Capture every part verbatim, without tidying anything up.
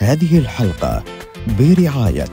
هذه الحلقة برعاية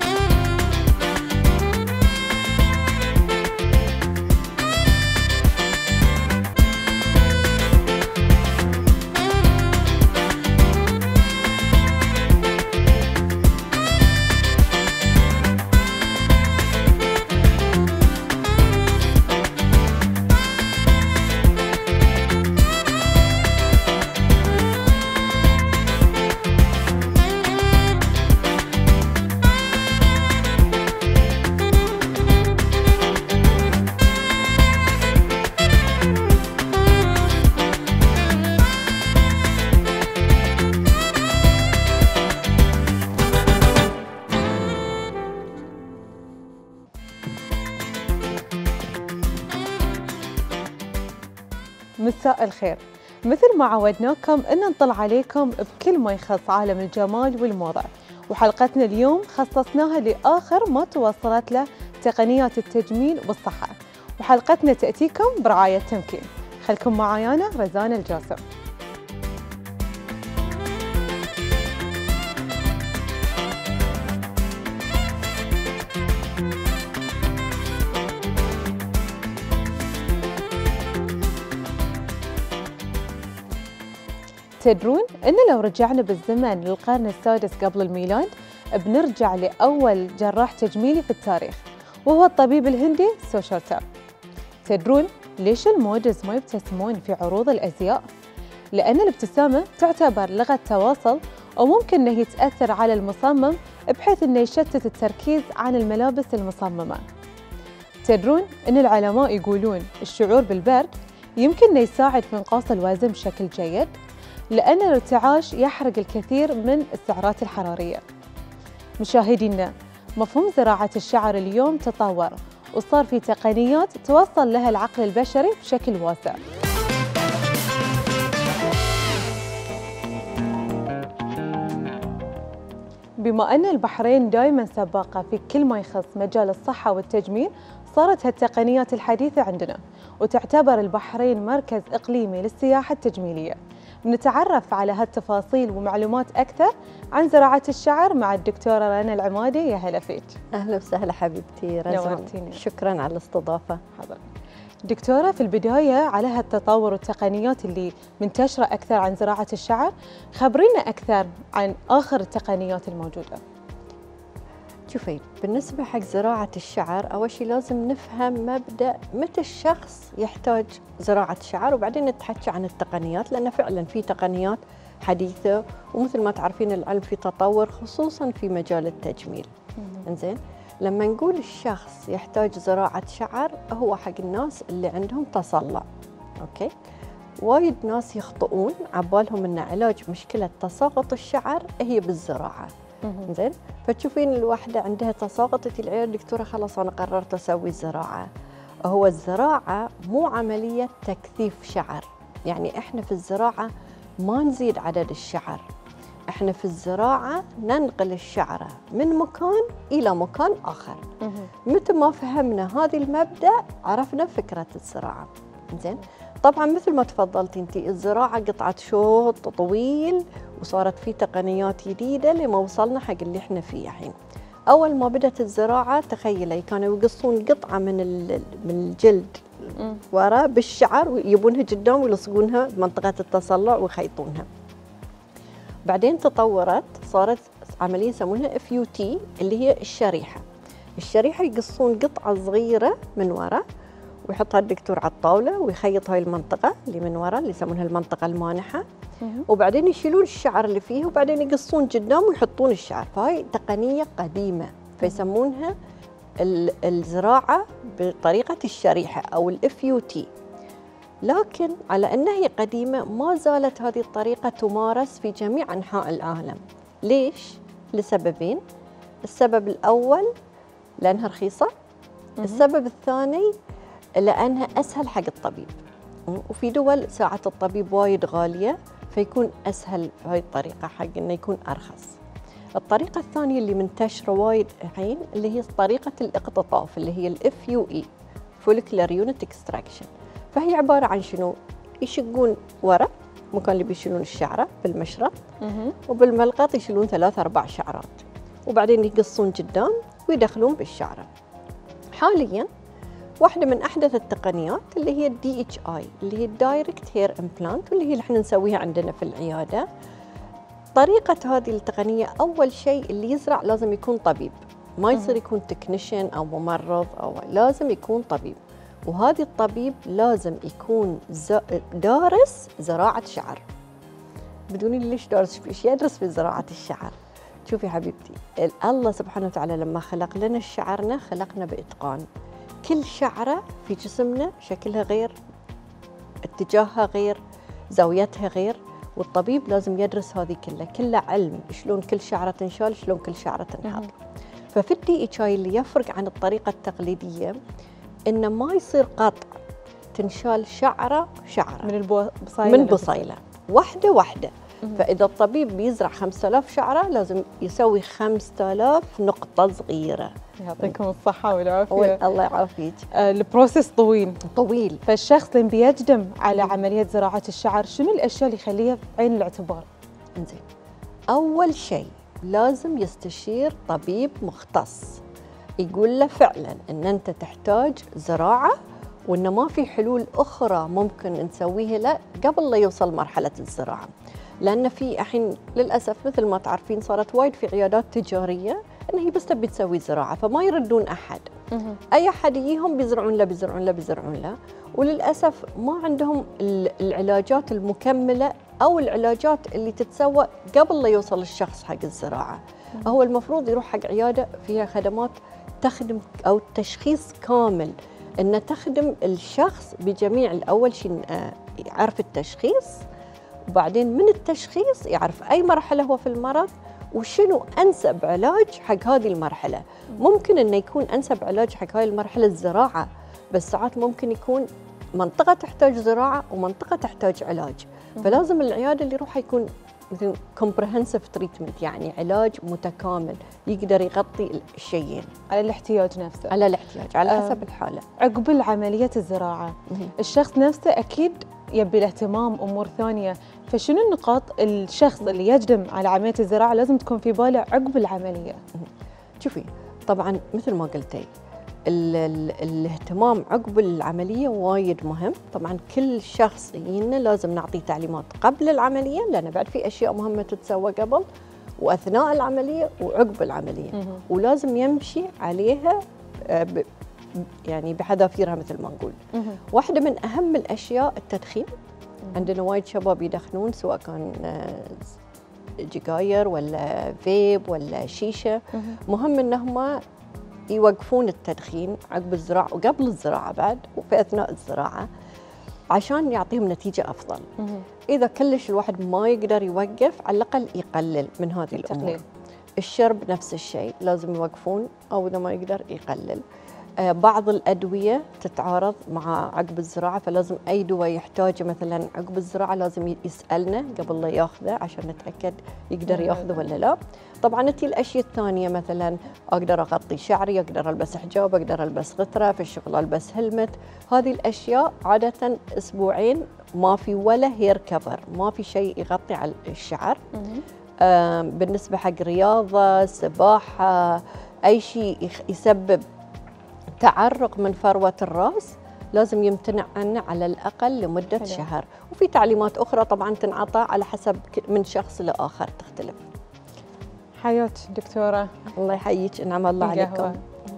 مساء الخير. مثل ما عودناكم ان نطلع عليكم بكل ما يخص عالم الجمال والموضة، وحلقتنا اليوم خصصناها لاخر ما توصلت له تقنيات التجميل والصحة، وحلقتنا تأتيكم برعاية تمكين. خلكم معايا أنا رزان الجاسم. تدرون أن لو رجعنا بالزمن للقرن السادس قبل الميلاد بنرجع لأول جراح تجميلي في التاريخ، وهو الطبيب الهندي سوشرتا. تدرون ليش الموديلز ما يبتسمون في عروض الأزياء؟ لأن الابتسامة تعتبر لغة تواصل، وممكن أنه يتأثر على المصمم بحيث أنه يشتت التركيز عن الملابس المصممة. تدرون أن العلماء يقولون الشعور بالبرد يمكن أنه يساعد في إنقاص الوزن بشكل جيد، لأن الارتعاش يحرق الكثير من السعرات الحرارية. مشاهدينا، مفهوم زراعة الشعر اليوم تطور، وصار في تقنيات توصل لها العقل البشري بشكل واسع. بما أن البحرين دائما سباقة في كل ما يخص مجال الصحة والتجميل، صارت هالتقنيات الحديثة عندنا، وتعتبر البحرين مركز إقليمي للسياحة التجميلية. بنتعرف على هالتفاصيل ومعلومات أكثر عن زراعة الشعر مع الدكتورة رنا العمادي. يا هلا فيك. أهلا وسهلا حبيبتي رزان، شكرا على الاستضافة. حضرتك دكتورة، في البداية على هالتطور والتقنيات اللي منتشرة أكثر عن زراعة الشعر، خبرينا أكثر عن آخر التقنيات الموجودة. شوفي، بالنسبة حق زراعة الشعر أول شيء لازم نفهم مبدأ متى الشخص يحتاج زراعة شعر، وبعدين نتحكي عن التقنيات، لأن فعلا في تقنيات حديثة، ومثل ما تعرفين العلم في تطور خصوصا في مجال التجميل. إنزين، لما نقول الشخص يحتاج زراعة شعر هو حق الناس اللي عندهم تصلع. أوكي، وايد ناس يخطئون عبالهم أن علاج مشكلة تساقط الشعر هي بالزراعة. زين، فتشوفين الواحدة عندها تساقط تجي العيادة دكتورة خلاص أنا قررت أسوي زراعة. هو الزراعة مو عملية تكثيف شعر، يعني إحنا في الزراعة ما نزيد عدد الشعر، إحنا في الزراعة ننقل الشعرة من مكان إلى مكان آخر. متى ما فهمنا هذه المبدأ عرفنا فكرة الزراعة. زين، طبعا مثل ما تفضلتي انت، الزراعة قطعة شوط طويل، وصارت في تقنيات جديدة لما وصلنا حق اللي احنا فيه الحين. أول ما بدأت الزراعة تخيلي كانوا يقصون قطعة من من الجلد وراء بالشعر ويبونها قدام ويلصقونها بمنطقة التصلع ويخيطونها. بعدين تطورت، صارت عملية يسمونها اف يو تي اللي هي الشريحة. الشريحة يقصون قطعة صغيرة من وراء ويحطها الدكتور على الطاولة ويخيط هاي المنطقة اللي من وراء اللي يسمونها المنطقة المانحة، وبعدين يشيلون الشعر اللي فيه وبعدين يقصون قدام ويحطون الشعر. فهاي تقنية قديمة فيسمونها الزراعة بطريقة الشريحة أو الاف يو تي. لكن على أنها هي قديمة ما زالت هذه الطريقة تمارس في جميع أنحاء العالم. ليش؟ لسببين. السبب الأول لأنها رخيصة، السبب الثاني لأنها أسهل حق الطبيب، وفي دول ساعة الطبيب وايد غالية فيكون أسهل بهاي الطريقة حق إنه يكون أرخص. الطريقة الثانية اللي منتشرة وايد الحين اللي هي طريقة الاقتطاف اللي هي الاف يو اي follicular unit extraction. فهي عبارة عن شنو؟ يشقون ورا مكان اللي بيشيلون الشعره بالمشرط، مهم. وبالملقط يشيلون ثلاث اربع شعرات، وبعدين يقصون قدام ويدخلون بالشعره. حاليا واحده من احدث التقنيات اللي هي الدي اتش اي، اللي هي الدايركت هير امبلانت، واللي هي اللي احنا نسويها عندنا في العياده. طريقه هذه التقنيه، اول شيء اللي يزرع لازم يكون طبيب، ما يصير يكون تكنيشن او ممرض، او لازم يكون طبيب. وهذا الطبيب لازم يكون دارس زراعه شعر. بدون ليش دارس؟ ايش يدرس في زراعه الشعر؟ شوفي حبيبتي، الله سبحانه وتعالى لما خلق لنا شعرنا خلقنا باتقان. كل شعره في جسمنا شكلها غير، اتجاهها غير، زاويتها غير، والطبيب لازم يدرس هذه كلها، كلها علم شلون كل شعره تنشال، شلون كل شعره تنحط. ففي الدي اتش اي اللي يفرق عن الطريقه التقليديه انه ما يصير قطع، تنشال شعره شعره من البصيله، من بصيله واحده واحده. فاذا الطبيب بيزرع خمسة آلاف شعره لازم يسوي خمسة آلاف نقطه صغيره. يعطيكم الصحه والعافيه. الله يعافيك. آه البروسيس طويل طويل. فالشخص اللي بيقدم على عمليه زراعه الشعر شنو الاشياء اللي يخليها بعين الاعتبار؟ انزين، اول شيء لازم يستشير طبيب مختص يقول له فعلا ان انت تحتاج زراعه، وان ما في حلول اخرى ممكن نسويها له قبل لا يوصل مرحله الزراعه. لان في الحين للاسف مثل ما تعرفين صارت وايد في عيادات تجاريه ان هي بس تبي تسوي زراعه، فما يردون احد. اي احد يجيهم بيزرعون له بيزرعون له بيزرعون له، وللاسف ما عندهم العلاجات المكمله او العلاجات اللي تتسوى قبل لا يوصل الشخص حق الزراعه. هو المفروض يروح حق عياده فيها خدمات تخدم او تشخيص كامل، ان تخدم الشخص بجميع. الاول شيء يعرف التشخيص، وبعدين من التشخيص يعرف اي مرحله هو في المرض وشنو انسب علاج حق هذه المرحله. ممكن انه يكون انسب علاج حق هاي المرحله الزراعه، بس ساعات ممكن يكون منطقه تحتاج زراعه ومنطقه تحتاج علاج. فلازم العياده اللي يروحها يكون مثل كومبريهنسيف تريتمنت، يعني علاج متكامل يقدر يغطي الشيئين على الاحتياج نفسه، على الاحتياج على حسب الحاله. عقب عمليه الزراعه الشخص نفسه اكيد يبي الاهتمام امور ثانيه، فشنو النقاط الشخص اللي يقدم على عمليه الزراعه لازم تكون في باله عقب العمليه؟ شوفي، طبعا مثل ما قلتي ال ال الاهتمام عقب العمليه وايد مهم. طبعا كل شخص يجينا لازم نعطيه تعليمات قبل العمليه، لان بعد في اشياء مهمه تتسوى قبل واثناء العمليه وعقب العمليه، ولازم يمشي عليها ب يعني بحذافيرها مثل ما نقول. واحده من اهم الاشياء التدخين. عندنا وايد شباب يدخنون، سواء كان جيجاير ولا فيب ولا شيشه. مهم انهم يوقفون التدخين عقب الزراعه وقبل الزراعه بعد وفي اثناء الزراعه عشان يعطيهم نتيجه افضل. اذا كلش الواحد ما يقدر يوقف، على الاقل يقلل من هذه الامور. الشرب نفس الشيء لازم يوقفون، او اذا ما يقدر يقلل. بعض الأدوية تتعارض مع عقب الزراعة، فلازم أي دواء يحتاجه مثلا عقب الزراعة لازم يسألنا قبل لا ياخذه عشان نتأكد يقدر ياخذه ولا لا. طبعا انتي الأشياء الثانية مثلا أقدر أغطي شعري، أقدر ألبس حجاب، أقدر ألبس غترة، في الشغل ألبس هلمت. هذه الأشياء عادة أسبوعين ما في ولا هير كفر، ما في شيء يغطي على الشعر. بالنسبة حق رياضة، سباحة، أي شيء يسبب تعرق من فروة الرأس لازم يمتنع عنه على الأقل لمدة حلو. شهر. وفي تعليمات أخرى طبعا تنعطى على حسب من شخص لآخر تختلف. حياك دكتورة. الله يحييك، نعم الله عليكم.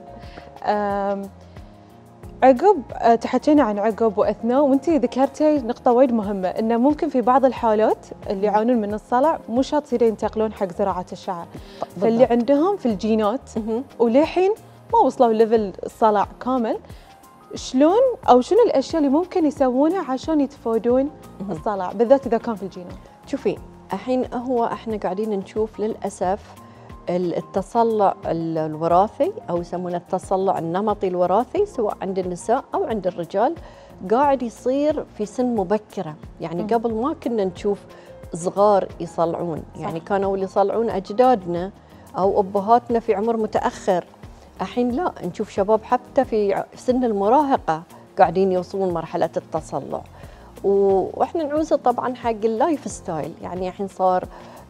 عقب تحكينا عن عقب وأثناء، وانتي ذكرتي نقطة وايد مهمة، إنه ممكن في بعض الحالات اللي يعانون من الصلع مو شرط يصيرون ينتقلون حق زراعة الشعر، فاللي عندهم في الجينات وللحين ما وصلوا ليفل الصلع كامل، شلون او شنو الاشياء اللي ممكن يسوونها عشان يتفادون الصلع بالذات اذا كان في الجينات؟ شوفي، الحين هو احنا قاعدين نشوف للاسف التصلع الوراثي او يسمونه التصلع النمطي الوراثي، سواء عند النساء او عند الرجال، قاعد يصير في سن مبكره. يعني م. قبل ما كنا نشوف صغار يصلعون، يعني صح. كانوا اللي يصلعون اجدادنا او ابهاتنا في عمر متاخر. الحين لا، نشوف شباب حتى في سن المراهقة قاعدين يوصلون مرحلة التصلع. واحنا نعوزه طبعا حق اللايف ستايل، يعني الحين صار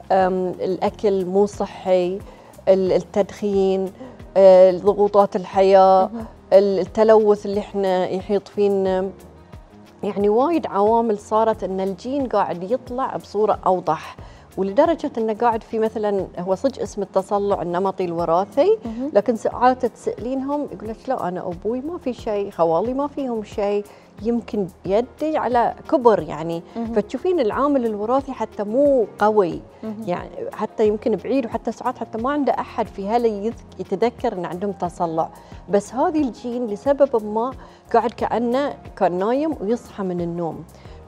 الاكل مو صحي، التدخين، ضغوطات الحياه، التلوث اللي احنا يحيط فينا، يعني وايد عوامل صارت ان الجين قاعد يطلع بصوره اوضح، ولدرجه انه قاعد في مثلا هو صدق اسم التصلع النمطي الوراثي، لكن ساعات تسالينهم يقول لك لا انا ابوي ما في شيء، خوالي ما فيهم شيء، يمكن يدي على كبر يعني. فتشوفين العامل الوراثي حتى مو قوي، يعني حتى يمكن بعيد، وحتى ساعات حتى ما عنده احد في هلا يتذكر ان عندهم تصلع، بس هذه الجين لسبب ما قاعد كانه كان نايم ويصحى من النوم.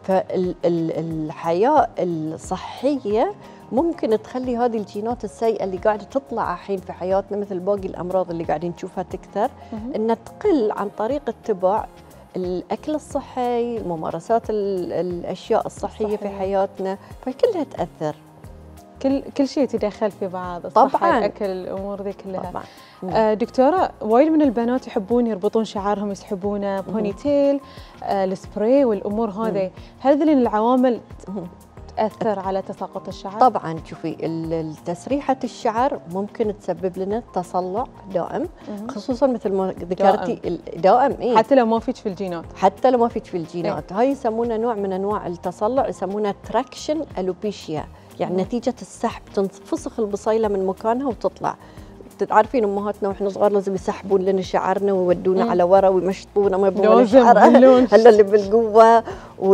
فالحياه الصحيه ممكن تخلي هذه الجينات السيئه اللي قاعده تطلع الحين في حياتنا مثل باقي الامراض اللي قاعدين نشوفها تكثر، انها تقل عن طريق اتباع الاكل الصحي، الممارسات الاشياء الصحيه صحيح. في حياتنا، فكلها تاثر. كل كل شيء يتدخل في بعض، طبعا الاكل، الامور ذي كلها. طبعا. آه دكتوره، وايد من البنات يحبون يربطون شعرهم، يسحبونه بوني تيل، آه السبراي والامور هذه، هل ذي العوامل تأثر على تساقط الشعر؟ طبعا. شوفي تسريحة الشعر ممكن تسبب لنا تصلع دائم، خصوصا مثل ما ذكرتي دائم, دائم إيه؟ حتى لو ما فيك في الجينات، حتى لو ما فيك في الجينات إيه؟ هاي يسمونه نوع من انواع التصلع، يسمونه تراكشن الوبيشيا، يعني مم. نتيجة السحب تنفسخ البصيلة من مكانها وتطلع. تعرفين امهاتنا واحنا صغار لازم يسحبون لنا شعرنا ويودونا على ورا ويمشطونا ما يبغون شعر هلا اللي بالقوه.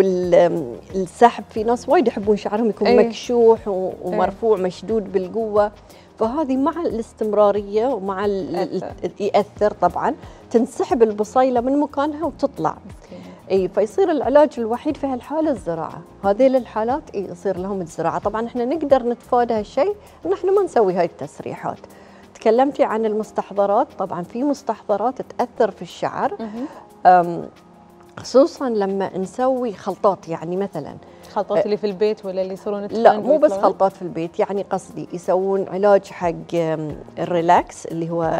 والسحب في ناس وايد يحبون شعرهم يكون أيه. مكشوح ومرفوع أيه. مشدود بالقوه، فهذه مع الاستمراريه ومع ياثر طبعا، تنسحب البصيله من مكانها وتطلع. اي فيصير العلاج الوحيد في هالحاله الزراعه، هذيل الحالات يصير لهم الزراعه. طبعا احنا نقدر نتفادى هالشيء ان احنا ما نسوي هاي التسريحات. تكلمتي عن المستحضرات، طبعا في مستحضرات تأثر في الشعر، خصوصا لما نسوي خلطات، يعني مثلا خلطات اللي في البيت ولا اللي يصيرون؟ لا مو بس خلطات في البيت، يعني قصدي يسوون علاج حق الريلاكس اللي هو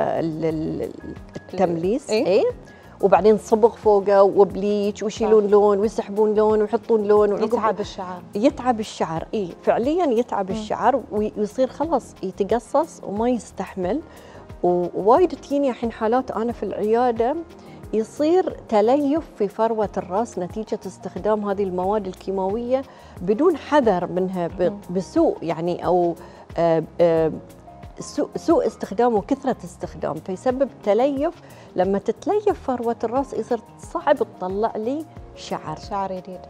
التمليس ايه, إيه؟ وبعدين صبغ فوقه وبليتش ويشيلون لون ويسحبون لون ويحطون لون، يتعب الشعر. يتعب الشعر اي فعليا يتعب م. الشعر ويصير خلاص يتقصص وما يستحمل. ووايد تجيني الحين حالات انا في العياده يصير تليف في فروه الراس نتيجه استخدام هذه المواد الكيماويه بدون حذر منها، بسوء يعني او آآ آآ سوء, سوء استخدام وكثرة استخدام، فيسبب تليف. لما تتليف فروة الرأس يصير صعب تطلع لي شعر شعر جديد.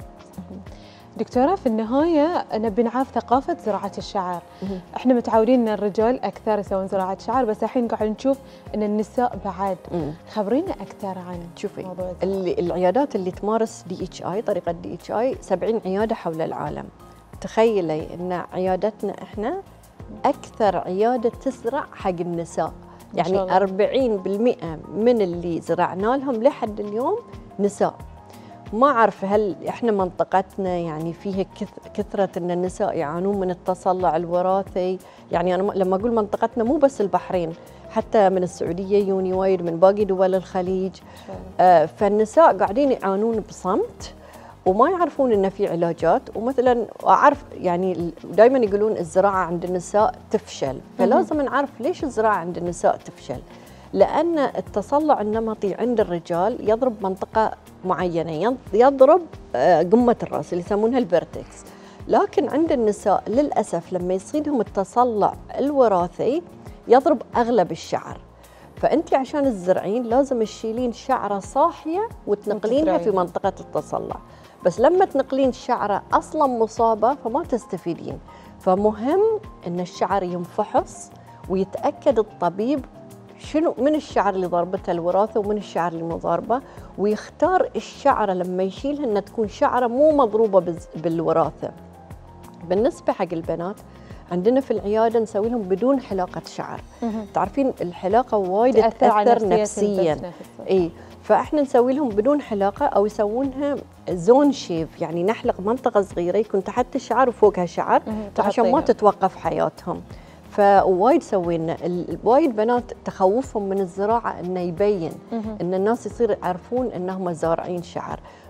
دكتورة، في النهاية نبي نعرف ثقافة زراعة الشعر. احنا متعودين ان الرجال اكثر يسوون زراعة شعر، بس الحين قاعد نشوف ان النساء بعد. مم. خبرينا اكثر عن شوفي اللي العيادات اللي تمارس دي اتش اي، طريقة دي اتش اي سبعين عيادة حول العالم. تخيلي ان عيادتنا احنا أكثر عيادة تزرع حق النساء، يعني أربعين بالمئة من اللي زرعنا لهم لحد اليوم نساء. ما أعرف هل إحنا منطقتنا يعني فيها كثرة أن النساء يعانون من التصلع الوراثي، يعني أنا لما أقول منطقتنا مو بس البحرين، حتى من السعودية يوني وايد، من باقي دول الخليج. آه فالنساء قاعدين يعانون بصمت وما يعرفون ان في علاجات. ومثلا اعرف يعني دائما يقولون الزراعه عند النساء تفشل، فلازم نعرف ليش الزراعه عند النساء تفشل. لان التصلع النمطي عند الرجال يضرب منطقه معينه، يضرب قمه الراس اللي يسمونها الفيرتكس، لكن عند النساء للاسف لما يصيدهم التصلع الوراثي يضرب اغلب الشعر. فانت عشان تزرعين لازم تشيلين شعره صاحيه وتنقلينها في منطقه التصلع، بس لما تنقلين شعره اصلا مصابه فما تستفيدين. فمهم ان الشعر ينفحص ويتاكد الطبيب شنو من الشعر اللي ضربته الوراثه ومن الشعر اللي مو ضاربه، ويختار الشعره لما يشيلها انها تكون شعره مو مضروبه بالوراثه. بالنسبه حق البنات عندنا في العياده نسوي لهم بدون حلاقه شعر. تعرفين الحلاقه وايد تاثر نفسيا، اي فاحنا نسوي لهم بدون حلاقه او يسوونها زون شيف، يعني نحلق منطقه صغيره يكون تحت الشعر وفوقها شعر عشان ما تتوقف حياتهم. فوايد سوينا وايد بنات تخوفهم من الزراعه انه يبين ان الناس يصير يعرفون انهم زارعين شعر،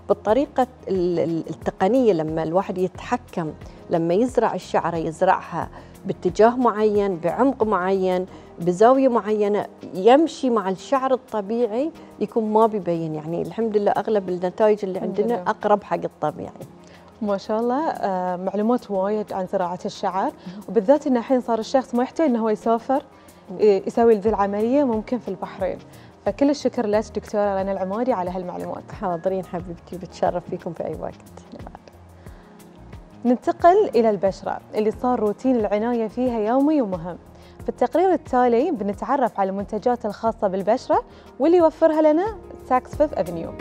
بالطريقة التقنية لما الواحد يتحكم، لما يزرع الشعرة يزرعها باتجاه معين، بعمق معين، بزاوية معينة، يمشي مع الشعر الطبيعي، يكون ما بيبين. يعني الحمد لله أغلب النتائج اللي عندنا لله. أقرب حق الطبيعي. ما شاء الله. آه معلومات وايد عن زراعة الشعر، وبالذات إن الحين صار الشخص ما يحتاج إنه هو يسافر يسوي ذي العملية، ممكن في البحرين. فكل الشكر لك دكتورة رنا العمادي على هالمعلومات. حاضرين حبيبتي، بتشرف فيكم في أي وقت. ننتقل إلى البشرة اللي صار روتين العناية فيها يومي ومهم. في التقرير التالي بنتعرف على المنتجات الخاصة بالبشرة واللي يوفرها لنا ساكس فيف أفنيو.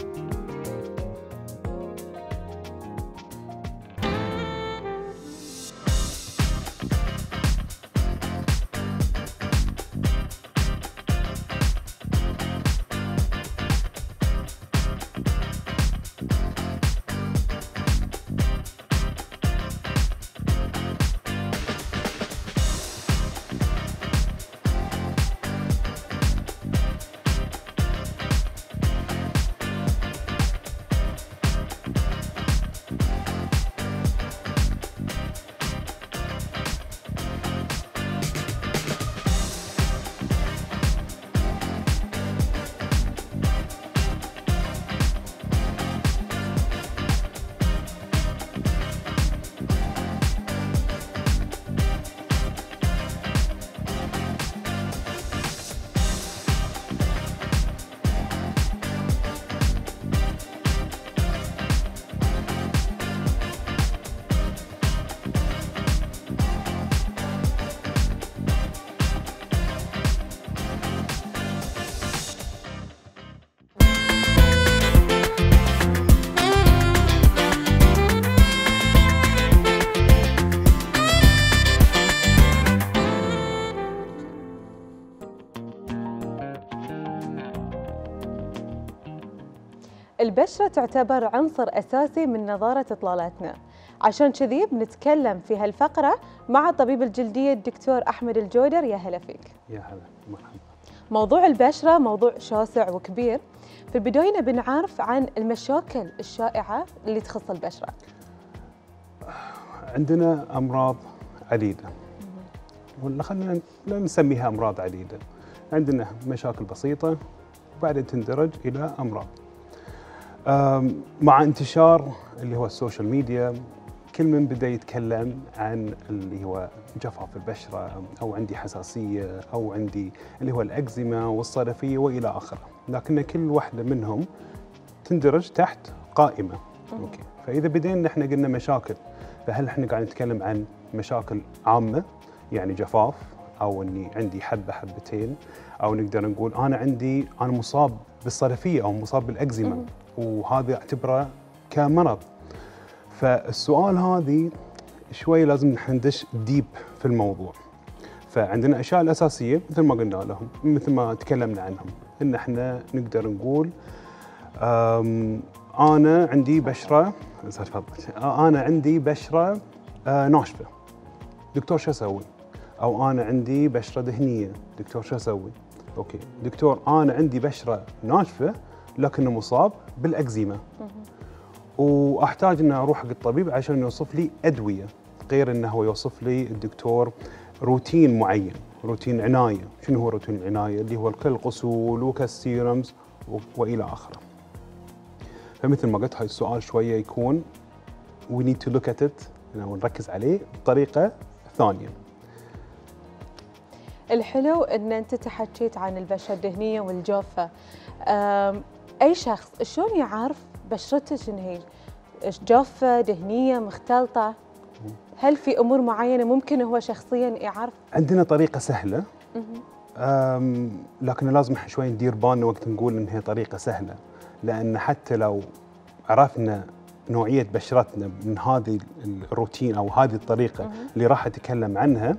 البشرة تعتبر عنصر أساسي من نضارة إطلالاتنا، عشان كذي بنتكلم في هالفقرة مع طبيب الجلدية الدكتور أحمد الجودر. يا هلا فيك. يا هلا، مرحبا. موضوع البشرة موضوع شاسع وكبير. في البداية بنعرف عن المشاكل الشائعة اللي تخص البشرة. عندنا أمراض عديدة، ولا خلينا لا نسميها أمراض عديدة. عندنا مشاكل بسيطة وبعدين تندرج إلى أمراض. مع انتشار اللي هو السوشيال ميديا، كل من بدأ يتكلم عن اللي هو جفاف البشرة أو عندي حساسية أو عندي اللي هو الأكزيما والصدفية وإلى آخره، لكن كل واحدة منهم تندرج تحت قائمة. أوكي. فإذا بدينا احنا قلنا مشاكل، فهل احنا قاعد نتكلم عن مشاكل عامة يعني جفاف، أو إني عندي حبة حبتين، أو نقدر نقول أنا عندي أنا مصاب بالصدفية أو مصاب بالأكزيما وهذا اعتبره كمرض. فالسؤال هذه شوي لازم ندش ديب في الموضوع. فعندنا الاشياء الاساسيه مثل ما قلنا لهم، مثل ما تكلمنا عنهم، ان احنا نقدر نقول انا عندي بشره انا عندي بشره ناشفه، دكتور شو اسوي؟ او انا عندي بشره دهنيه، دكتور شو اسوي؟ اوكي دكتور انا عندي بشره ناشفه لكنه مصاب بالاكزيما، واحتاج ان اروح حق الطبيب عشان يوصف لي ادويه، غير انه هو يوصف لي الدكتور روتين معين، روتين عنايه. شنو هو روتين العنايه؟ اللي هو كالغسول وكالسيرمز والى اخره. فمثل ما قلت هاي السؤال شويه يكون we need to look at it، ونركز عليه بطريقه ثانيه. الحلو ان انت تحكيت عن البشره الدهنيه والجافه. اي شخص شلون يعرف بشرته شنو هي؟ جافه، دهنيه، مختلطه؟ هل في امور معينه ممكن هو شخصيا يعرف؟ عندنا طريقه سهله، لكن لازم شوي ندير بالنا وقت نقول ان هي طريقه سهله، لان حتى لو عرفنا نوعيه بشرتنا من هذه الروتين او هذه الطريقه اللي راح اتكلم عنها،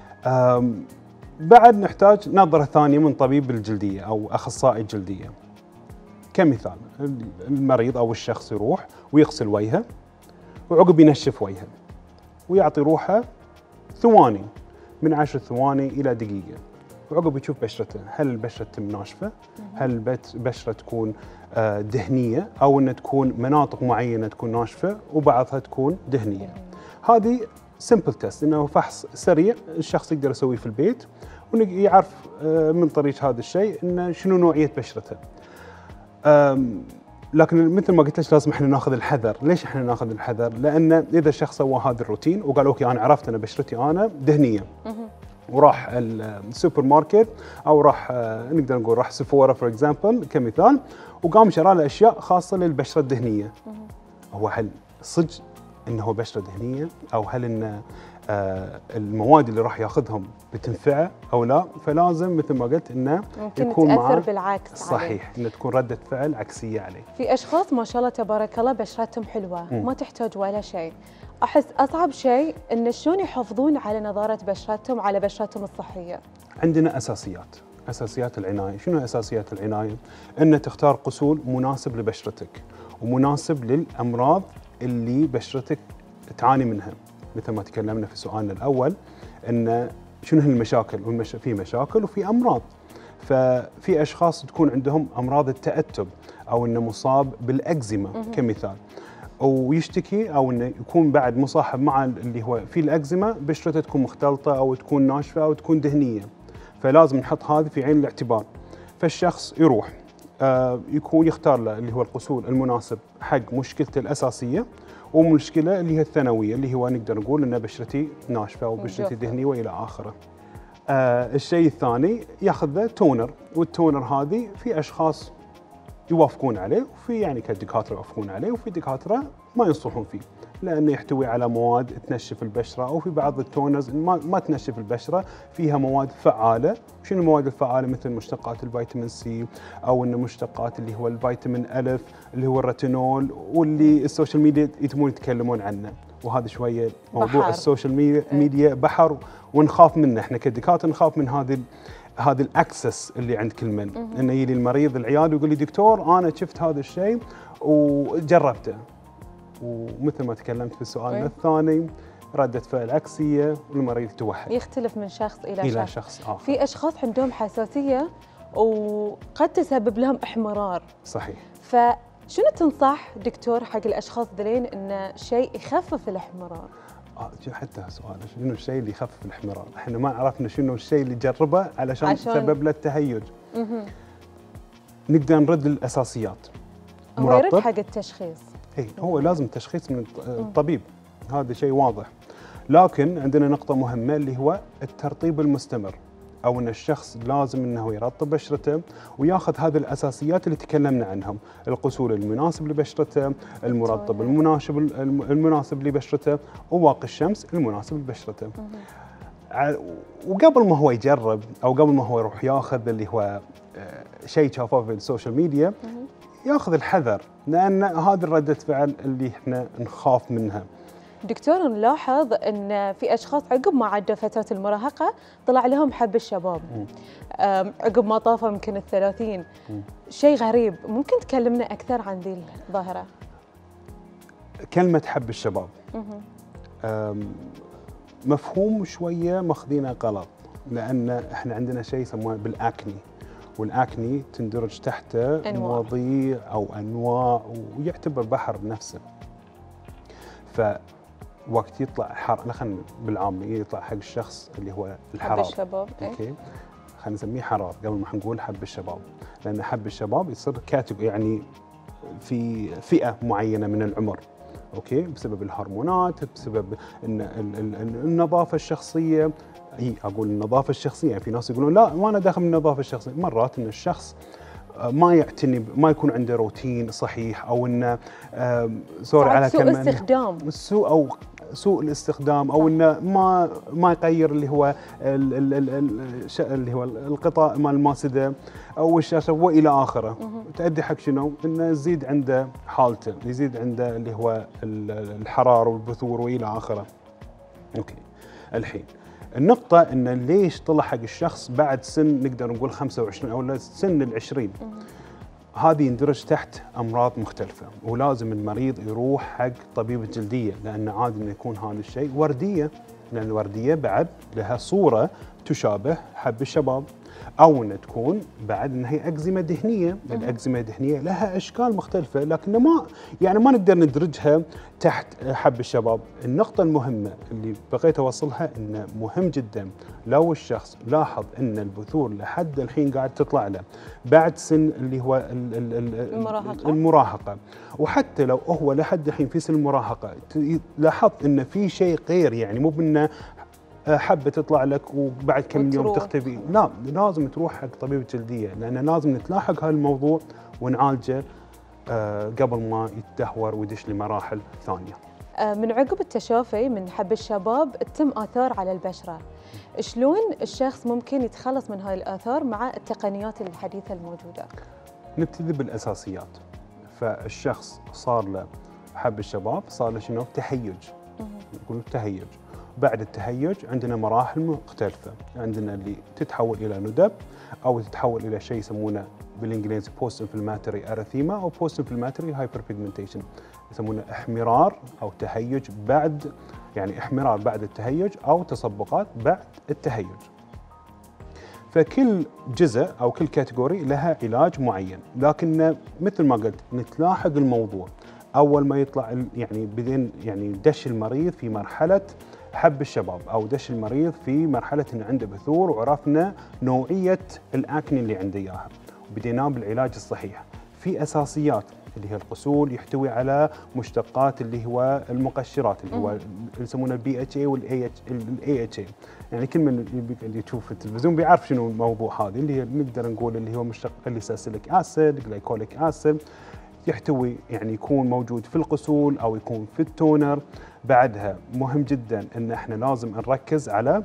بعد نحتاج نظره ثانيه من طبيب الجلديه او اخصائي الجلديه. كمثال، المريض او الشخص يروح ويغسل وجهه وعقب ينشف وجهه ويعطي روحه ثواني، من عشر ثواني الى دقيقه. وعقب يشوف بشرته، هل البشره تتم ناشفه؟ هل البشره تكون آه، دهنيه، او انها تكون مناطق معينه تكون ناشفه وبعضها تكون دهنيه. هذه سمبل تيست، انه فحص سريع الشخص يقدر يسويه في البيت ويعرف آه، من طريق هذا الشيء انه شنو نوعيه بشرته. لكن مثل ما قلت لك لازم احنا ناخذ الحذر. ليش احنا ناخذ الحذر؟ لان اذا الشخص سوى هذا الروتين وقال اوكي انا عرفت ان بشرتي انا دهنيه، وراح السوبر ماركت او راح نقدر نقول راح سيفورا فور اكزامبل كمثال، وقام شرى له اشياء خاصه للبشره الدهنيه، هو هل صدق انه بشره دهنيه، او هل ان آه المواد اللي راح ياخذهم بتنفعه او لا؟ فلازم مثل ما قلت انه ممكن يكون تاثر معاه بالعكس صحيح، انه تكون رده فعل عكسيه عليه. في اشخاص ما شاء الله تبارك الله بشرتهم حلوه، م. ما تحتاج ولا شيء. احس اصعب شيء ان شلون يحافظون على نضاره بشرتهم، على بشرتهم الصحيه. عندنا اساسيات، اساسيات العنايه. شنو اساسيات العنايه؟ ان تختار قسول مناسب لبشرتك ومناسب للامراض اللي بشرتك تعاني منها. مثل ما تكلمنا في سؤالنا الاول ان شنو هي المشاكل، والمش... في مشاكل وفي امراض. ففي اشخاص تكون عندهم امراض التأتب او انه مصاب بالاكزيما كمثال، ويشتكي او انه يكون بعد مصاحب مع اللي هو في الاكزيما بشرته تكون مختلطه او تكون ناشفه او تكون دهنيه، فلازم نحط هذه في عين الاعتبار. فالشخص يروح آه يكون يختار له اللي هو القسول المناسب حق مشكلته الاساسيه ومشكله اللي هي الثانويه، اللي هو نقدر نقول ان بشرتي ناشفه وبشرتي دهنيه والى اخره. آه الشيء الثاني ياخذ له تونر، والتونر هذه في اشخاص يوافقون عليه وفي يعني كدكاتره يوافقون عليه، وفي دكاتره ما ينصحون فيه لانه يحتوي على مواد تنشف البشره، او في بعض التونرز ما, ما تنشف البشره، فيها مواد فعاله. شنو المواد الفعاله؟ مثل مشتقات الفيتامين سي، او ان مشتقات اللي هو الفيتامين الف اللي هو الريتينول، واللي السوشيال ميديا يتمون يتكلمون عنه. وهذا شويه موضوع بحر. السوشيال ميديا, ميديا بحر، ونخاف منه احنا كدكاتره، نخاف من هذه هذا الاكسس اللي عند كل من، انه يجي المريض العياده ويقول لي دكتور انا شفت هذا الشيء وجربته، ومثل ما تكلمت في سؤالنا الثاني ردة فعل عكسيه والمريض توحد، يختلف من شخص الى, إلى شخص. شخص آخر. في اشخاص عندهم حساسيه وقد تسبب لهم احمرار. صحيح. فشنو تنصح دكتور حق الاشخاص ذلين انه شيء يخفف الاحمرار؟ آه حتى سؤال شنو الشيء اللي يخفف الاحمرار؟ احنا ما عرفنا شنو الشيء اللي جربه علشان, عشان سبب له التهيج. نقدر نرد الاساسيات. هو يرد حق التشخيص. اي هو لازم تشخيص من الطبيب، هذا شيء واضح. لكن عندنا نقطة مهمة اللي هو الترطيب المستمر، او ان الشخص لازم انه يرطب بشرته وياخذ هذه الاساسيات اللي تكلمنا عنهم، القسول المناسب لبشرته، المرطب المناسب المناسب لبشرته، وواقي الشمس المناسب لبشرته. وقبل ما هو يجرب او قبل ما هو يروح ياخذ اللي هو شيء شافه في السوشيال ميديا، ياخذ الحذر، لان هذه ردة فعل اللي احنا نخاف منها. دكتور نلاحظ ان في اشخاص عقب ما عدوا فتره المراهقه طلع لهم حب الشباب، عقب ما طافوا يمكن الثلاثين. شيء غريب، ممكن تكلمنا اكثر عن ذي الظاهره؟ كلمه حب الشباب مفهوم شويه ماخذينه غلط، لان احنا عندنا شيء يسمونه بالاكني، والاكني تندرج تحته مواضيع او انواع ويعتبر بحر بنفسه. ف وقت يطلع حر، خلينا بالعامي يطلع حق الشخص اللي هو الحرار، حب الشباب. اوكي خلينا نسميه حرار قبل ما نقول حب الشباب، لان حب الشباب يصير كاتب يعني في فئه معينه من العمر، اوكي بسبب الهرمونات، بسبب إن النظافه الشخصيه. اي اقول النظافه الشخصيه، في ناس يقولون لا ما انا داخل من النظافه الشخصيه. مرات ان الشخص ما يعتني، ما يكون عنده روتين صحيح، او انه سوري على كلمه سوء استخدام، سوء او سوء الاستخدام، او انه ما ما يغير اللي هو ال ال ال اللي هو القطع مال الماسده او الشاشه والى اخره. تؤدي حق شنو؟ انه يزيد عنده حالته، يزيد عنده اللي هو الحراره والبثور والى اخره. اوكي الحين النقطة إن ليش طلع حق الشخص بعد سن نقدر نقول خمسة وعشرين أو سن العشرين، هذه يندرج تحت أمراض مختلفة، ولازم المريض يروح حق طبيب الجلدية، لأن عادي إنه يكون هذا الشيء وردية، لأن الوردية بعد لها صورة تشابه حب الشباب، او ان تكون بعد ان هي اكزيما دهنيه. الاكزيما الدهنيه لها اشكال مختلفه، لكن ما يعني ما نقدر ندرجها تحت حب الشباب. النقطه المهمه اللي بغيت اوصلها انه مهم جدا لو الشخص لاحظ ان البثور لحد الحين قاعد تطلع له بعد سن اللي هو المراهقه المراهقه، وحتى لو هو لحد الحين في سن المراهقه لاحظت ان في شيء غير، يعني مو بانه حبه تطلع لك وبعد كم يوم تختفي، لا لازم تروح حق طبيب الجلديه، لان لازم نتلاحق هذا الموضوع ونعالجه قبل ما يتدهور ويدش لمراحل ثانيه. من عقب التشافي من حب الشباب تتم آثار على البشرة، شلون الشخص ممكن يتخلص من هاي الآثار مع التقنيات الحديثة الموجودة؟ نبتدي بالأساسيات. فالشخص صار له حب الشباب، صار له شنو؟ تهيج. نقول تهيج. بعد التهيج عندنا مراحل مختلفة، عندنا اللي تتحول إلى ندب أو تتحول إلى شيء يسمونه بالإنجليزي بوست انفلاماتوري أراثيما أو بوست انفلاماتوري هايبر بيجمنتيشن، يسمونه احمرار أو تهيج بعد، يعني احمرار بعد التهيج أو تصبغات بعد التهيج. فكل جزء أو كل كاتيجوري لها علاج معين، لكن مثل ما قلت نتلاحق الموضوع أول ما يطلع، يعني بدين يعني دش المريض في مرحلة حب الشباب أو دش المريض في مرحلة إن عنده بثور وعرفنا نوعية الأكني اللي عنده إياها وبديناه بالعلاج الصحيح. في أساسيات اللي هي الغسول يحتوي على مشتقات اللي هو المقشرات اللي هو يسمونه البي اتش اي والاي اتش اي، يعني كل من اللي يشوف التلفزيون بيعرف شنو الموضوع هذا، اللي هي نقدر نقول اللي هو مشتق اللي ساليسيليك اسيد، جلايكوليك اسيد، يحتوي يعني يكون موجود في الغسول او يكون في التونر. بعدها مهم جدا ان احنا لازم نركز على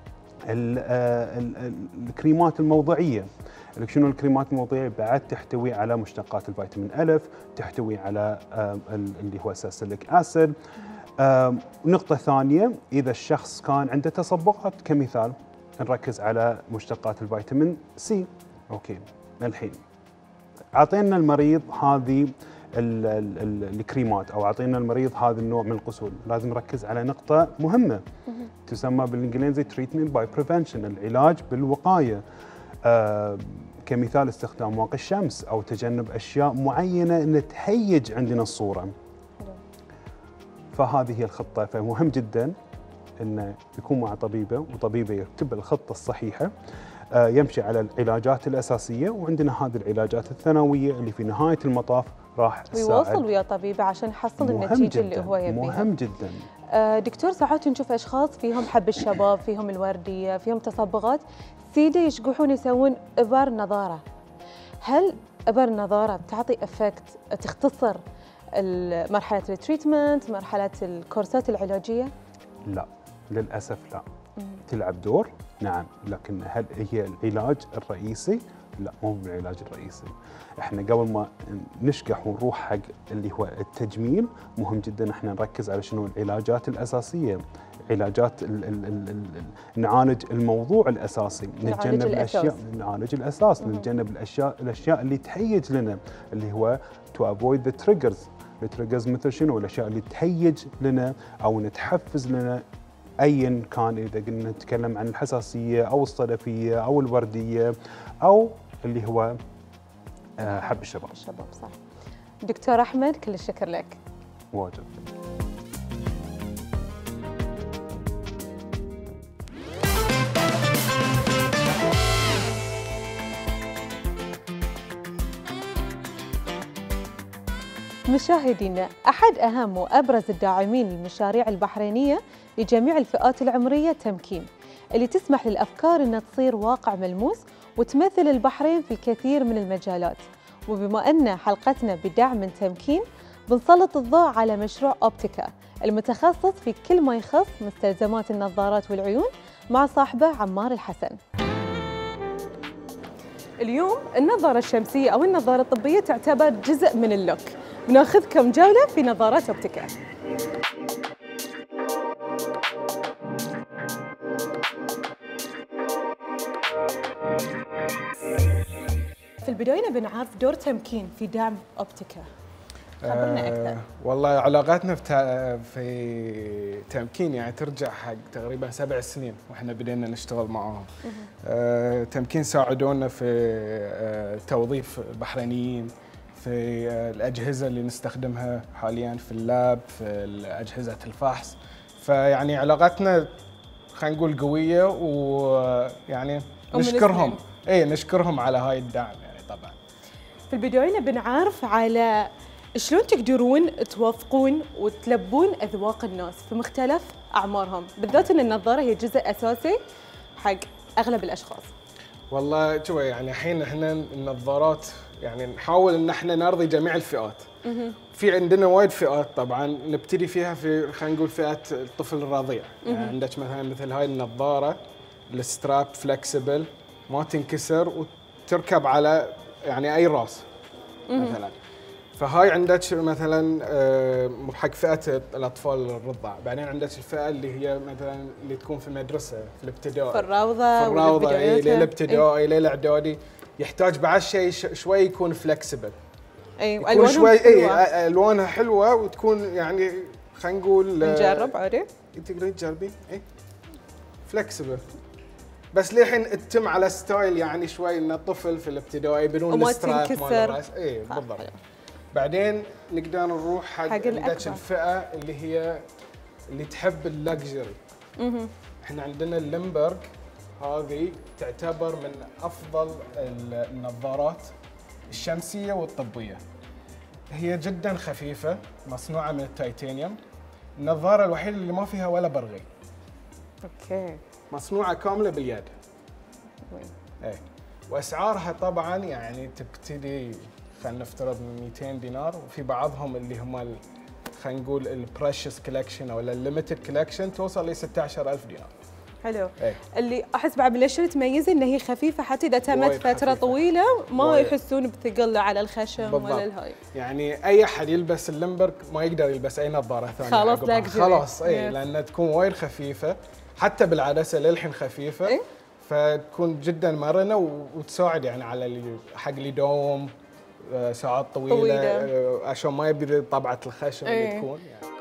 الكريمات الموضعيه. شنو الكريمات الموضعيه؟ بعد تحتوي على مشتقات الفيتامين ألف، تحتوي على اللي هو ساليسيليك اسيد. نقطه ثانيه، اذا الشخص كان عنده تصبغات كمثال نركز على مشتقات الفيتامين سي. اوكي، الحين اعطينا المريض هذه الكريمات او اعطينا المريض هذا النوع من الغسول، لازم نركز على نقطه مهمه تسمى بالانجليزي تريتمنت باي بريفنشن، العلاج بالوقايه. آه كمثال استخدام واقي الشمس او تجنب اشياء معينه ان تهيج عندنا الصوره. فهذه هي الخطه، فمهم جدا انه يكون مع طبيبه وطبيبه يكتب الخطه الصحيحه، آه يمشي على العلاجات الاساسيه، وعندنا هذه العلاجات الثانويه اللي في نهايه المطاف راح تساعد ويواصل ويا طبيبه عشان يحصل النتيجه اللي هو يبيها. مهم جدا. آه دكتور، ساعات نشوف اشخاص فيهم حب الشباب، فيهم الورديه، فيهم تصبغات، سيده يشقحون يسوون ابر نظاره. هل ابر النظاره بتعطي افكت تختصر مرحله التريتمنت، مرحله الكورسات العلاجيه؟ لا للاسف لا. مم. تلعب دور نعم، لكن هل هي العلاج الرئيسي؟ لا، مو بالعلاج الرئيسي. احنا قبل ما نشقح ونروح حق اللي هو التجميل مهم جدا احنا نركز على شنو العلاجات الاساسيه، علاجات ال ال ال ال نعالج الموضوع الاساسي، نتجنب الاشياء، نعالج الاساس، نتجنب الاشياء الاشياء اللي تهيج لنا، اللي هو تو افويد ذا تريجرز. التريجرز مثل شنو؟ الاشياء اللي تهيج لنا او نتحفز لنا ايا كان، اذا قلنا نتكلم عن الحساسيه او الصدفيه او الورديه او اللي هو حب الشباب. الشباب صح. دكتور احمد، كل الشكر لك. واجب. مشاهدينا، أحد أهم وأبرز الداعمين للمشاريع البحرينية لجميع الفئات العمرية تمكين، اللي تسمح للأفكار أنها تصير واقع ملموس وتمثل البحرين في الكثير من المجالات. وبما أن حلقتنا بدعم من تمكين، بنسلط الضوء على مشروع أوبتيكا المتخصص في كل ما يخص مستلزمات النظارات والعيون مع صاحبه عمار الحسن. اليوم النظارة الشمسية أو النظارة الطبية تعتبر جزء من اللوك. بناخذكم جولة في نظارات أوبتيكا. في البداية بنعرف دور تمكين في دعم أوبتيكا. خبرنا اكثر. آه والله علاقاتنا في في تمكين يعني ترجع حق تقريبا سبع سنين واحنا بدينا نشتغل معاهم. آه تمكين ساعدونا في آه توظيف بحرينيين في آه الاجهزه اللي نستخدمها حاليا في اللاب، في اجهزه الفحص. فيعني علاقاتنا خلينا نقول قويه، ويعني نشكرهم. اي نشكرهم على هاي الدعم يعني. طبعا في البداية بنعرف على شلون تقدرون توافقون وتلبون أذواق الناس في مختلف أعمارهم، بالذات أن النظارة هي جزء أساسي حق أغلب الأشخاص. والله شوي يعني الحين احنا النظارات يعني نحاول ان احنا نرضي جميع الفئات. في عندنا وايد فئات طبعا، نبتدي فيها في خلينا نقول فئه الطفل الرضيع. يعني عندك مثلا مثل هاي النظاره الستراب فلكسبل ما تنكسر وتركب على يعني اي راس مثلا. فهاي عندك مثلا حق فئه الاطفال الرضع. بعدين عندك الفئه اللي هي مثلا اللي تكون في المدرسه في الابتدائي، في الروضه في الروضه اي للابتدائي للاعدادي، يحتاج بعد شيء شوي يكون فلكسبل. اي والوانها شوي اي الوانها حلوه وتكون يعني خلينا نقول نجرب عادي. تقدرين تجربين اي فلكسبل، بس للحين تتم على ستايل يعني شوي ان الطفل في الابتدائي بدون الستراب مال الراس. اي بالضبط. بعدين نقدر نروح حق عندك الفئه اللي هي اللي تحب اللكجري. احنا عندنا الليمبرغ، هذه تعتبر من افضل النظارات الشمسيه والطبيه. هي جدا خفيفه، مصنوعه من التيتانيوم، النظاره الوحيده اللي ما فيها ولا برغي. اوكي. مصنوعه كامله باليد. اي واسعارها طبعا يعني تبتدي خلينا نفترض من مئتين دينار، وفي بعضهم اللي هم خلينا نقول البريشس كولكشن او الليمتد كولكشن توصل ل ستة عشر ألف دينار. حلو. ايه. اللي احس بعد من الاشياء تميزها ان هي خفيفه، حتى اذا تمت فتره خفيفة. طويله ما وايد. يحسون بثقل على الخشم بالضبط. ولا الهاي. يعني اي احد يلبس الليمبرغ ما يقدر يلبس اي نظاره ثانيه خلاص لاكجري. خلاص اي لانها تكون وايد خفيفه، حتى بالعدسه للحين خفيفه. إيه؟ فتكون جدا مرنه وتساعد يعني على اللي حق اللي يدوم ساعات طويله, طويلة. عشان ما يبي طبعه الخشم أيه. اللي تكون يعني.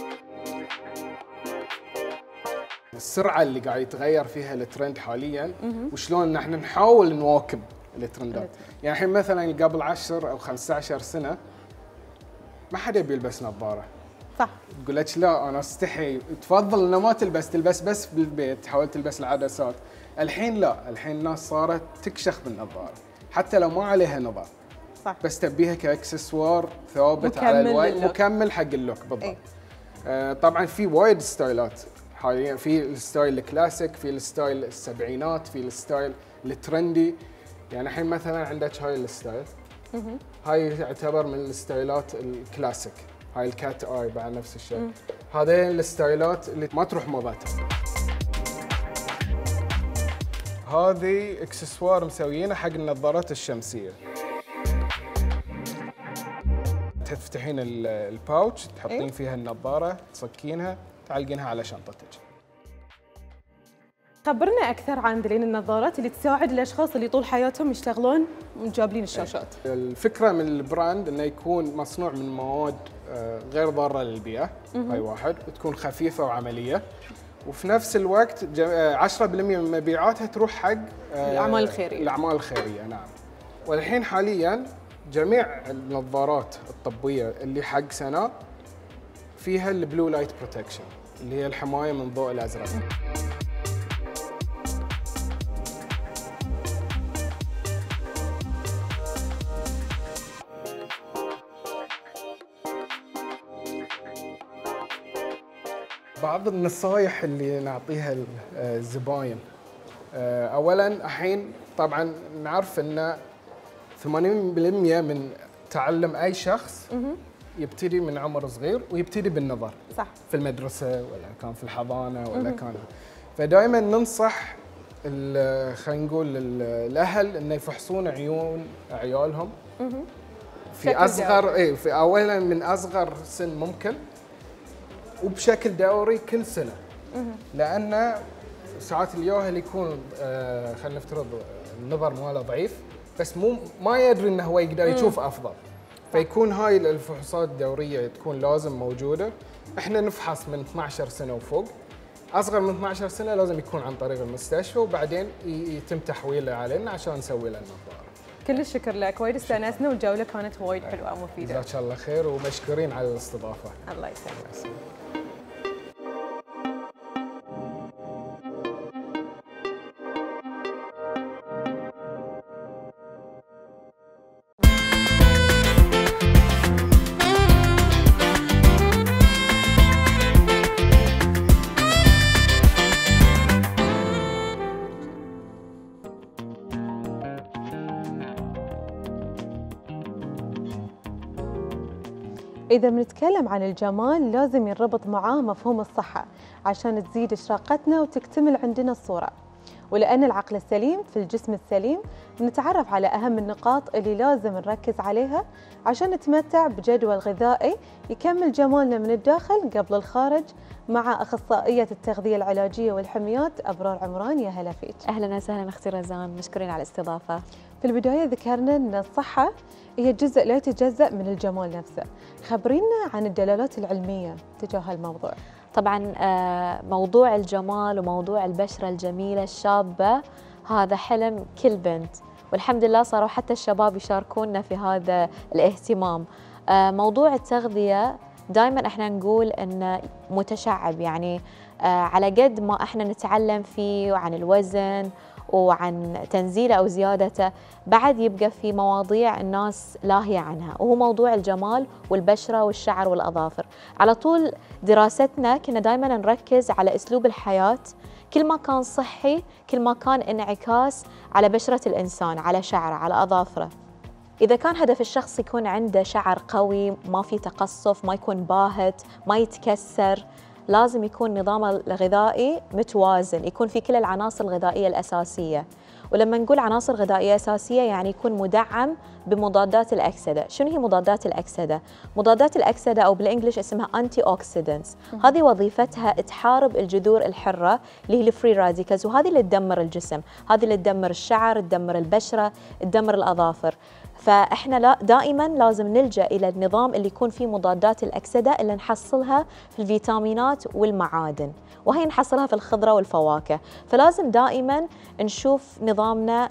السرعه اللي قاعد يتغير فيها الترند حاليا وشلون نحن نحاول نواكب الترندات. يعني الحين مثلا قبل عشر او خمسة عشر سنه ما حد يبي يلبس نظاره. صح. تقول لك لا انا استحي، تفضل انه ما تلبس، تلبس بس بالبيت، تحاول تلبس العدسات. الحين لا، الحين الناس صارت تكشخ بالنظاره حتى لو ما عليها نظاره. صح. بس تبيها كاكسسوار ثابت على الوجه، مكمل حق اللوك بالضبط. ايه؟ آه طبعا في وايد ستايلات حاليا، في الستايل الكلاسيك، في الستايل السبعينات، في الستايل الترندي. يعني الحين مثلا عندك هاي الستايل، هاي تعتبر من الستايلات الكلاسيك، هاي الكات اي بعد نفس الشيء. هذين الستايلات اللي ما تروح موضتها. هذه اكسسوار مسويينه حق النظارات الشمسيه. تفتحين الباوتش، تحطين إيه؟ فيها النظاره، تصكينها، تعلقينها على شنطتك. خبرنا اكثر عن ذلين النظارات اللي تساعد الاشخاص اللي طول حياتهم يشتغلون جابلين الشاشات. إيه؟ الفكره من البراند انه يكون مصنوع من مواد غير ضاره للبيئه، هاي واحد، وتكون خفيفه وعمليه، وفي نفس الوقت عشرة بالمئة من مبيعاتها تروح حق الاعمال الخيريه. الاعمال الخيريه نعم. والحين حاليا جميع النظارات الطبيه اللي حق سنة فيها البلو لايت بروتكشن اللي هي الحمايه من الضوء الازرق. بعض النصائح اللي نعطيها الزباين، اولا الحين طبعا نعرف ان ثمانين بالمئة من تعلم اي شخص يبتدي من عمر صغير ويبتدي بالنظر. صح. في المدرسه ولا كان في الحضانه ولا كان. فدائما ننصح خلينا نقول الاهل انه يفحصون عيون عيالهم في اصغر اي في اولا من اصغر سن ممكن، وبشكل دوري كل سنه. لان ساعات اليوهل يكون آه خلينا نفترض النظر ماله ضعيف، بس مو ما يدري انه هو يقدر يشوف افضل. فيكون هاي الفحوصات الدوريه تكون لازم موجوده. احنا نفحص من اثني عشر سنه وفوق، اصغر من اثني عشر سنه لازم يكون عن طريق المستشفى، وبعدين يتم تحويله علينا عشان نسوي له النظاره. كل الشكر لك، وايد استانسنا والجوله كانت وايد حلوه ومفيده. جزاك الله خير ومشكورين على الاستضافه. الله يسلمك. إذا بنتكلم عن الجمال لازم ينربط معاه مفهوم الصحة عشان تزيد إشراقتنا وتكتمل عندنا الصورة، ولأن العقل السليم في الجسم السليم بنتعرف على أهم النقاط اللي لازم نركز عليها عشان نتمتع بجدول غذائي يكمل جمالنا من الداخل قبل الخارج، مع أخصائية التغذية العلاجية والحميات أبرار عمران. يا هلا فيك. أهلا وسهلا أختي رزان، مشكورين على الاستضافة. في البداية ذكرنا أن الصحة هي جزء لا يتجزأ من الجمال نفسه، خبرينا عن الدلالات العلمية تجاه الموضوع. طبعا موضوع الجمال وموضوع البشرة الجميلة الشابة هذا حلم كل بنت، والحمد لله صاروا حتى الشباب يشاركونا في هذا الاهتمام. موضوع التغذية دائما احنا نقول انه متشعب، يعني على قد ما احنا نتعلم فيه وعن الوزن وعن تنزيله أو زيادته، بعد يبقى في مواضيع الناس لاهية عنها، وهو موضوع الجمال والبشرة والشعر والأظافر. على طول دراستنا كنا دائما نركز على أسلوب الحياة، كل ما كان صحي كل ما كان انعكاس على بشرة الإنسان، على شعره، على أظافره. إذا كان هدف الشخص يكون عنده شعر قوي، ما في تقصف، ما يكون باهت، ما يتكسر، لازم يكون نظامه الغذائي متوازن، يكون في كل العناصر الغذائية الأساسية. ولما نقول عناصر غذائية أساسية يعني يكون مدعم بمضادات الأكسدة. شنو هي مضادات الأكسدة؟ مضادات الأكسدة أو بالإنجليش اسمها أنتي أوكسيدنتس، هذه وظيفتها تحارب الجذور الحرة اللي هي الفري راديكالز، وهذه اللي تدمر الجسم، هذه اللي تدمر الشعر، تدمر البشرة، تدمر الأظافر. فإحنا لا دائما لازم نلجأ إلى النظام اللي يكون فيه مضادات الأكسدة اللي نحصلها في الفيتامينات والمعادن، وهي نحصلها في الخضرة والفواكه. فلازم دائما نشوف نظامنا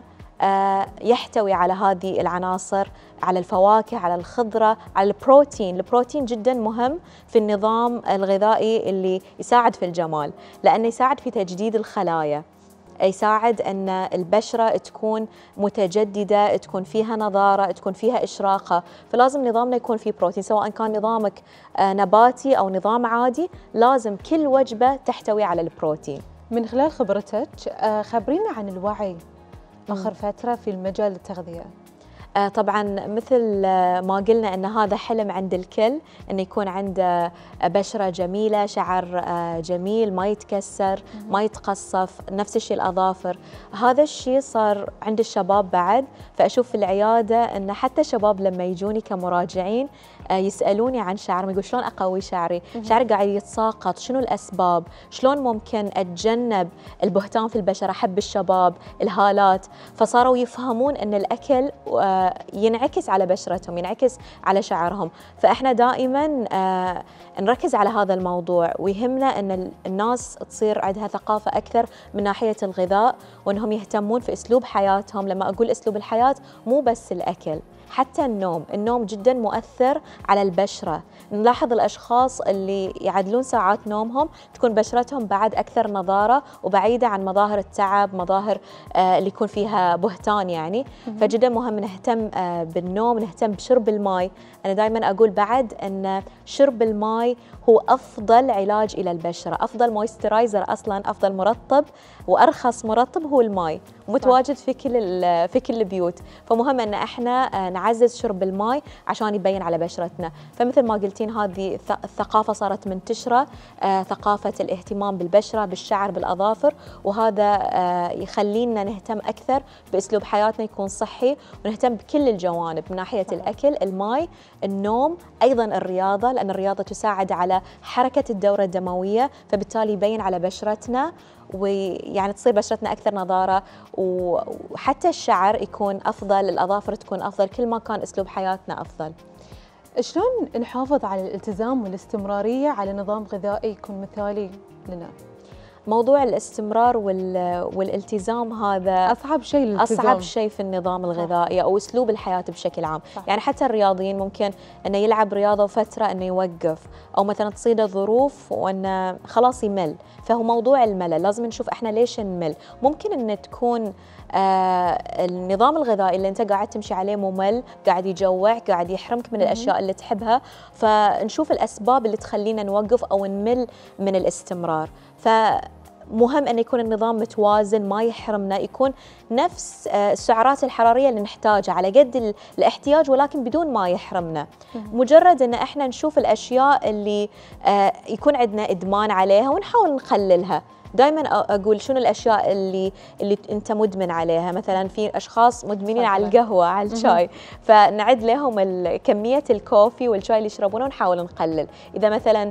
يحتوي على هذه العناصر، على الفواكه، على الخضرة، على البروتين. البروتين جدا مهم في النظام الغذائي اللي يساعد في الجمال، لأنه يساعد في تجديد الخلايا، يساعد أن البشرة تكون متجددة، تكون فيها نضارة، تكون فيها إشراقة. فلازم نظامنا يكون فيه بروتين، سواء كان نظامك نباتي أو نظام عادي، لازم كل وجبة تحتوي على البروتين. من خلال خبرتك خبرينا عن الوعي آخر فترة في المجال التغذية. طبعا مثل ما قلنا أن هذا حلم عند الكل، أن يكون عنده بشرة جميلة، شعر جميل، ما يتكسر، ما يتقصف، نفس الشيء الأظافر. هذا الشيء صار عند الشباب بعد. فأشوف في العيادة أن حتى الشباب لما يجوني كمراجعين يسألوني عن شعرهم، يقول شلون أقوي شعري؟ شعري قاعد يتساقط، شنو الأسباب؟ شلون ممكن أتجنب البهتان في البشرة؟ حب الشباب، الهالات. فصاروا يفهمون أن الأكل ينعكس على بشرتهم، ينعكس على شعرهم. فإحنا دائما نركز على هذا الموضوع، ويهمنا أن الناس تصير عندها ثقافة أكثر من ناحية الغذاء، وأنهم يهتمون في أسلوب حياتهم. لما أقول أسلوب الحياة مو بس الأكل، حتى النوم. النوم جدا مؤثر على البشرة. نلاحظ الأشخاص اللي يعدلون ساعات نومهم تكون بشرتهم بعد أكثر نضارة وبعيدة عن مظاهر التعب، مظاهر آه اللي يكون فيها بهتان يعني. فجدا مهم نهتم آه بالنوم، نهتم بشرب الماء. أنا دائما أقول بعد أن شرب الماء هو أفضل علاج إلى البشرة، أفضل مويسترايزر أصلا، أفضل مرطب وأرخص مرطب هو الماء، متواجد في كل في كل البيوت. فمهم أن احنا نعزز شرب الماء عشان يبين على بشرتنا. فمثل ما قلتين هذه الثقافة صارت منتشرة، ثقافة الاهتمام بالبشرة، بالشعر، بالأظافر، وهذا يخلينا نهتم أكثر بأسلوب حياتنا يكون صحي، ونهتم بكل الجوانب من ناحية الأكل، الماء، النوم، أيضا الرياضة، لأن الرياضة تساعد على حركة الدورة الدموية، فبالتالي يبين على بشرتنا. ويعني تصير بشرتنا أكثر نضارة، وحتى الشعر يكون أفضل، الأظافر تكون أفضل، كل ما كان أسلوب حياتنا أفضل. شلون نحافظ على الالتزام والاستمرارية على نظام غذائي يكون مثالي لنا؟ موضوع الاستمرار والالتزام هذا أصعب شيء الالتزام. أصعب شيء في النظام الغذائي أو أسلوب الحياة بشكل عام. صح. يعني حتى الرياضيين ممكن أنه يلعب رياضة وفترة أنه يوقف، أو مثلا تصيده ظروف وأنه خلاص يمل. فهو موضوع الملل لازم نشوف إحنا ليش نمل. ممكن أن تكون آه النظام الغذائي اللي أنت قاعد تمشي عليه ممل، قاعد يجوع، قاعد يحرمك من الأشياء اللي تحبها، فنشوف الأسباب اللي تخلينا نوقف أو نمل من الاستمرار. ف مهم أن يكون النظام متوازن، ما يحرمنا، يكون نفس السعرات الحرارية اللي نحتاجها على قد الاحتياج ولكن بدون ما يحرمنا. مجرد أن احنا نشوف الأشياء اللي يكون عندنا إدمان عليها ونحاول نقللها. دائما اقول شنو الاشياء اللي اللي انت مدمن عليها. مثلا في اشخاص مدمنين على القهوه، على الشاي، فنعد لهم كميه الكوفي والشاي اللي يشربونه ونحاول نقلل. اذا مثلا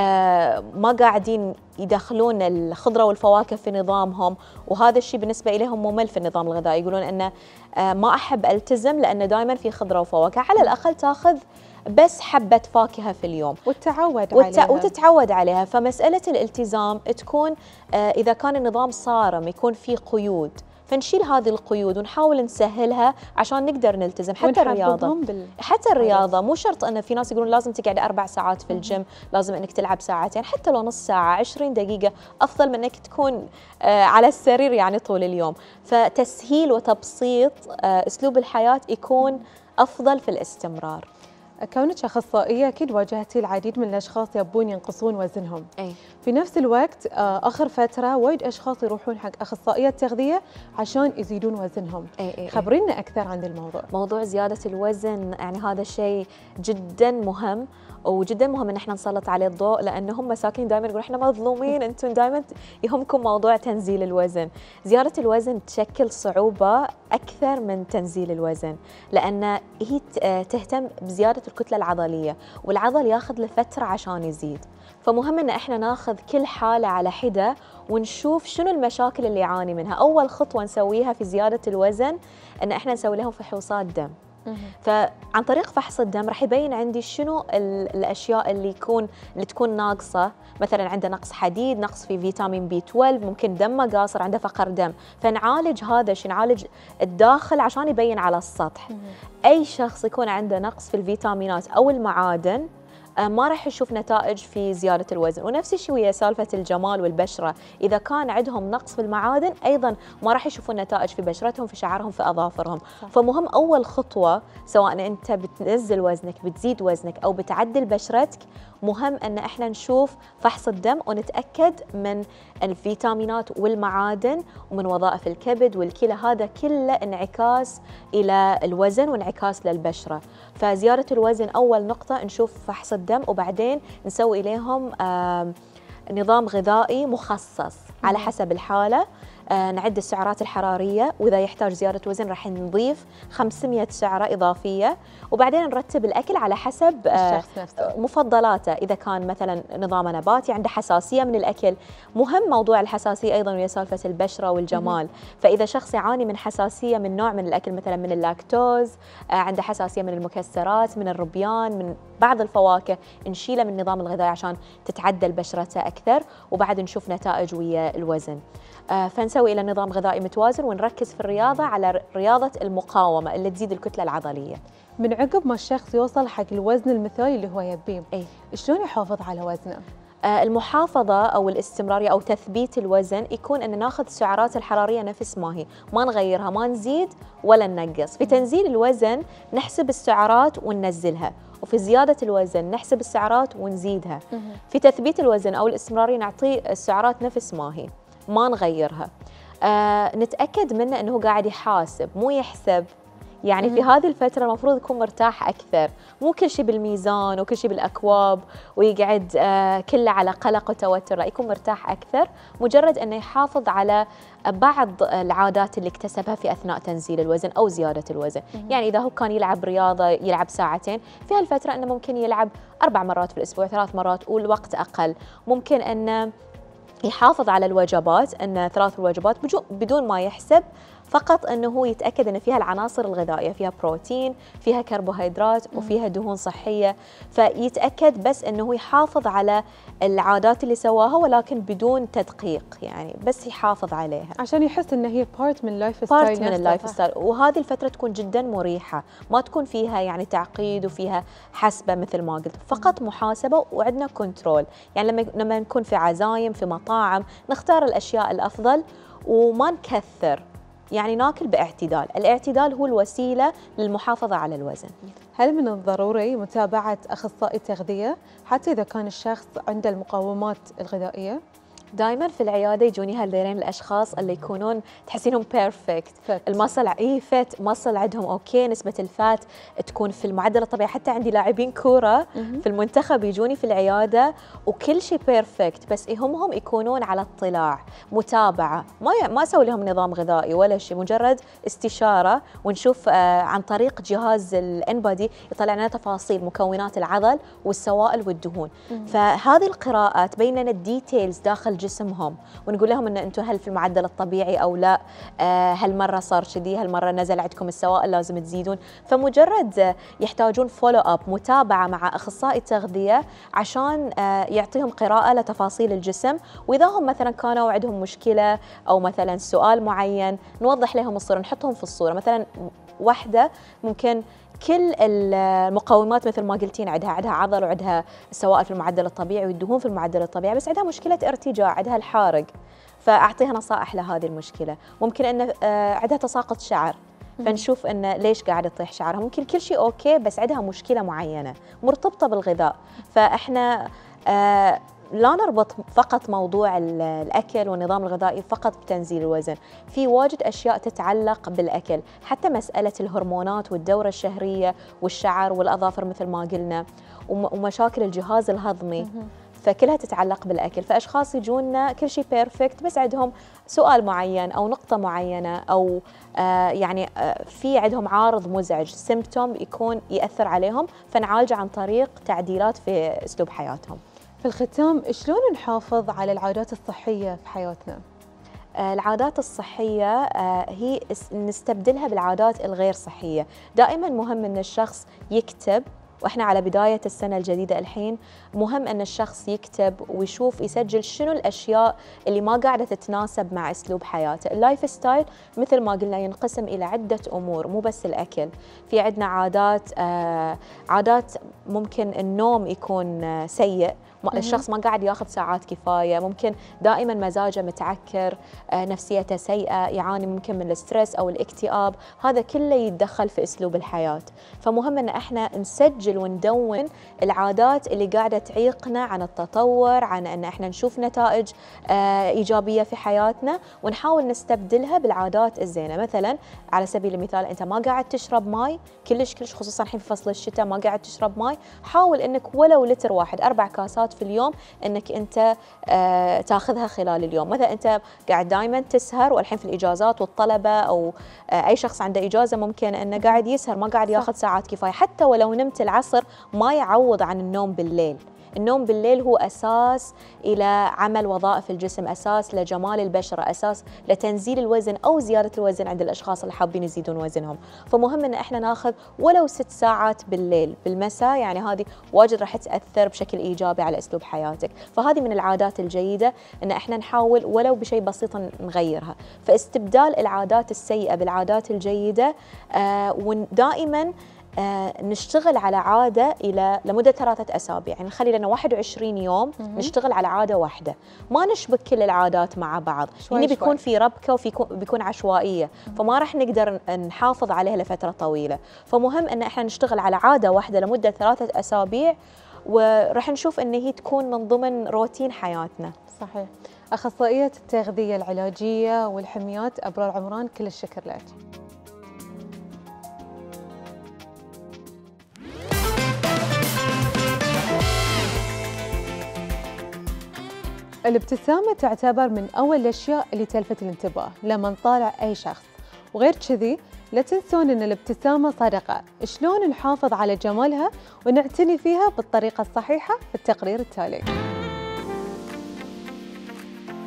ما قاعدين يدخلون الخضره والفواكه في نظامهم، وهذا الشيء بالنسبه لهم ممل في النظام الغذائي، يقولون انه ما احب التزم لانه دائما في خضره وفواكه، على الاقل تاخذ بس حبة فاكهة في اليوم وتتعود وت... عليها وتتعود عليها. فمسألة الالتزام تكون آه إذا كان النظام صارم يكون فيه قيود، فنشيل هذه القيود ونحاول نسهلها عشان نقدر نلتزم. حتى الرياضة بال... حتى الرياضة مو شرط أن في ناس يقولون لازم تقعد أربع ساعات في الجيم، لازم أنك تلعب ساعتين، حتى لو نص ساعة عشرين دقيقة أفضل من أنك تكون آه على السرير يعني طول اليوم. فتسهيل وتبسيط آه أسلوب الحياة يكون أفضل في الاستمرار. كونك أخصائية أكيد واجهتي العديد من الأشخاص يبون ينقصون وزنهم. أي. في نفس الوقت آخر فترة وايد أشخاص يروحون حق أخصائية تغذية عشان يزيدون وزنهم. أي أي خبرينا أكثر عن الموضوع. موضوع زيادة الوزن يعني هذا شيء جدا مهم، وجدا مهم ان احنا نسلط عليه الضوء، لان هم مساكين دائما يقولون احنا مظلومين، انتم دائما يهمكم موضوع تنزيل الوزن. زيادة الوزن تشكل صعوبة اكثر من تنزيل الوزن، لان هي تهتم بزيادة الكتلة العضلية، والعضل ياخذ له فترة عشان يزيد. فمهم ان احنا ناخذ كل حالة على حدة ونشوف شنو المشاكل اللي يعاني منها. اول خطوة نسويها في زيادة الوزن ان احنا نسوي لهم فحوصات دم. فعن طريق فحص الدم راح يبين عندي شنو الاشياء اللي يكون اللي تكون ناقصه. مثلا عنده نقص حديد، نقص في فيتامين بي اثنا عشر، ممكن دمه قاصر، عنده فقر دم، فنعالج هذا الشيء، نعالج الداخل عشان يبين على السطح. اي شخص يكون عنده نقص في الفيتامينات او المعادن ما راح يشوف نتائج في زيادة الوزن. ونفس الشيء ويا سالفة الجمال والبشرة، إذا كان عندهم نقص في المعادن أيضا ما راح يشوفون نتائج في بشرتهم، في شعرهم، في أظافرهم. صح. فمهم أول خطوة سواء أنت بتنزل وزنك، بتزيد وزنك، أو بتعدل بشرتك، مهم أن احنا نشوف فحص الدم ونتأكد من الفيتامينات والمعادن ومن وظائف الكبد والكلى. هذا كله انعكاس إلى الوزن وانعكاس للبشرة. فزيادة الوزن أول نقطة نشوف فحص الدم، وبعدين نسوي إليهم نظام غذائي مخصص على حسب الحالة. آه نعد السعرات الحرارية، وإذا يحتاج زيادة وزن راح نضيف خمسمئة سعرة إضافية، وبعدين نرتب الأكل على حسب آه مفضلاته. إذا كان مثلا نظام نباتي عنده حساسية من الأكل، مهم موضوع الحساسية أيضا ويا سالفة البشرة والجمال. مم. فإذا شخص يعاني من حساسية من نوع من الأكل، مثلا من اللاكتوز، آه عنده حساسية من المكسرات، من الربيان، من بعض الفواكه، نشيله من النظام الغذائي عشان تتعدل بشرته أكثر، وبعد نشوف نتائج ويا الوزن. آه فنسوي إلى نظام غذائي متوازن، ونركز في الرياضة على رياضة المقاومة اللي تزيد الكتلة العضلية. من عقب ما الشخص يوصل حق الوزن المثالي اللي هو يبيه، إيه؟ شلون يحافظ على وزنه؟ آه المحافظة أو الاستمرارية أو تثبيت الوزن يكون أن ناخذ السعرات الحرارية نفس ما هي، ما نغيرها، ما نزيد ولا ننقص. في تنزيل الوزن نحسب السعرات وننزلها، وفي زيادة الوزن نحسب السعرات ونزيدها. في تثبيت الوزن أو الاستمرارية نعطيه السعرات نفس ما هي، ما نغيرها. آه نتأكد منه أنه قاعد يحاسب مو يحسب. يعني في هذه الفترة المفروض يكون مرتاح أكثر، مو كل شيء بالميزان وكل شيء بالأكواب ويقعد آه كله على قلق وتوتر، لا، يكون مرتاح أكثر. مجرد أنه يحافظ على بعض العادات اللي اكتسبها في أثناء تنزيل الوزن أو زيادة الوزن. يعني إذا هو كان يلعب رياضة يلعب ساعتين، في هالفترة أنه ممكن يلعب أربع مرات في الأسبوع، ثلاث مرات، والوقت أقل. ممكن أنه يحافظ على الوجبات، أن ثلاث الوجبات بدون ما يحسب، فقط أنه هو يتأكد أن فيها العناصر الغذائية، فيها بروتين، فيها كربوهيدرات وفيها دهون صحية. فيتأكد بس أنه يحافظ على العادات اللي سواها ولكن بدون تدقيق، يعني بس يحافظ عليها عشان يحس أن هي بارت من اللايف ستايل. بارت من اللايف ستايل. وهذه الفترة تكون جدا مريحة، ما تكون فيها يعني تعقيد وفيها حسبة مثل ما قلت، فقط محاسبة وعندنا كنترول. يعني لما لما نكون في عزايم في مطاعم نختار الأشياء الأفضل وما نكثر، يعني ناكل باعتدال. الاعتدال هو الوسيلة للمحافظة على الوزن. هل من الضروري متابعة أخصائي تغذية حتى إذا كان الشخص عنده المقومات الغذائية؟ دائما في العياده يجوني هذين الاشخاص اللي يكونون تحسينهم بيرفكت، المصل اي فت مصل عندهم اوكي، نسبه الفات تكون في المعدل الطبيعي. حتى عندي لاعبين كوره في المنتخب يجوني في العياده وكل شيء بيرفكت، بس يهمهم يكونون على اطلاع، متابعه، ما ما اسوي لهم نظام غذائي ولا شيء، مجرد استشاره ونشوف آه عن طريق جهاز الانبادي يطلع لنا تفاصيل مكونات العضل والسوائل والدهون. فهذه القراءات تبين لنا الديتيلز داخل جسمهم، ونقول لهم ان انتم هل في المعدل الطبيعي او لا، آه هل مره صار كذي، هل مره نزل عندكم السوائل لازم تزيدون. فمجرد آه يحتاجون فولو اب، متابعه مع اخصائي تغذيه عشان آه يعطيهم قراءه لتفاصيل الجسم. واذا هم مثلا كانوا عندهم مشكله او مثلا سؤال معين نوضح لهم الصوره، نحطهم في الصوره. مثلا واحده ممكن كل المقومات مثل ما قلتين عندها عندها عضل وعندها السوائل في المعدل الطبيعي والدهون في المعدل الطبيعي، بس عندها مشكله ارتجاع، عندها الحارق، فاعطيها نصائح لهذه المشكله. ممكن ان عندها تساقط شعر، فنشوف ان ليش قاعده تطيح شعرها. ممكن كل شيء اوكي بس عندها مشكله معينه مرتبطه بالغذاء. فاحنا آه لا نربط فقط موضوع الأكل والنظام الغذائي فقط بتنزيل الوزن، في واجد أشياء تتعلق بالأكل، حتى مسألة الهرمونات والدورة الشهرية والشعر والأظافر مثل ما قلنا، ومشاكل الجهاز الهضمي، فكلها تتعلق بالأكل. فأشخاص يجونا كل شيء بيرفكت بس عندهم سؤال معين أو نقطة معينة أو آه يعني آه في عندهم عارض مزعج، سيمبتوم يكون يأثر عليهم، فنعالجه عن طريق تعديلات في أسلوب حياتهم. في الختام، شلون نحافظ على العادات الصحية في حياتنا؟ العادات الصحية هي نستبدلها بالعادات الغير صحية. دائما مهم أن الشخص يكتب، وإحنا على بداية السنة الجديدة الحين، مهم أن الشخص يكتب ويشوف يسجل شنو الأشياء اللي ما قاعدة تتناسب مع أسلوب حياته. اللايف ستايل مثل ما قلنا ينقسم إلى عدة أمور، مو بس الأكل. في عندنا عادات آه عادات ممكن النوم يكون آه سيء، الشخص ما قاعد ياخذ ساعات كفايه، ممكن دائما مزاجه متعكر، نفسيته سيئه، يعاني ممكن من الستريس او الاكتئاب، هذا كله يتدخل في اسلوب الحياه. فمهم ان احنا نسجل وندون العادات اللي قاعده تعيقنا عن التطور، عن ان احنا نشوف نتائج ايجابيه في حياتنا، ونحاول نستبدلها بالعادات الزينه. مثلا على سبيل المثال، انت ما قاعد تشرب ماي كلش كلش، خصوصا الحين في فصل الشتاء ما قاعد تشرب ماي، حاول انك ولو لتر واحد، اربع كاسات في اليوم انك انت آه تاخذها خلال اليوم. مثلا انت قاعد دائما تسهر، والحين في الاجازات والطلبه او آه اي شخص عنده اجازه ممكن انه قاعد يسهر، ما قاعد ياخذ ساعات كفايه، حتى ولو نمت العصر ما يعوض عن النوم بالليل. النوم بالليل هو أساس إلى عمل وظائف الجسم، أساس لجمال البشرة، أساس لتنزيل الوزن أو زيادة الوزن عند الأشخاص اللي حابين يزيدون وزنهم. فمهم إن إحنا ناخذ ولو ست ساعات بالليل بالمساء، يعني هذه واجد راح تأثر بشكل إيجابي على أسلوب حياتك. فهذه من العادات الجيدة إن إحنا نحاول ولو بشيء بسيط نغيرها. فاستبدال العادات السيئة بالعادات الجيدة، آه ودائماً آه نشتغل على عادة إلى لمدة ثلاثة أسابيع، يعني نخلي لنا واحد وعشرين يوم نشتغل على عادة واحدة، ما نشبك كل العادات مع بعض، يعني بيكون في ربكة وفي بيكون عشوائية، فما راح نقدر نحافظ عليها لفترة طويلة. فمهم أن احنا نشتغل على عادة واحدة لمدة ثلاثة أسابيع، وراح نشوف أن هي تكون من ضمن روتين حياتنا. صحيح. أخصائية التغذية العلاجية والحميات أبرار عمران، كل الشكر لك. الابتسامة تعتبر من أول الأشياء اللي تلفت الانتباه لما نطالع أي شخص، وغير كذي لا تنسون أن الابتسامة صدقة. شلون نحافظ على جمالها ونعتني فيها بالطريقة الصحيحة في التقرير التالي.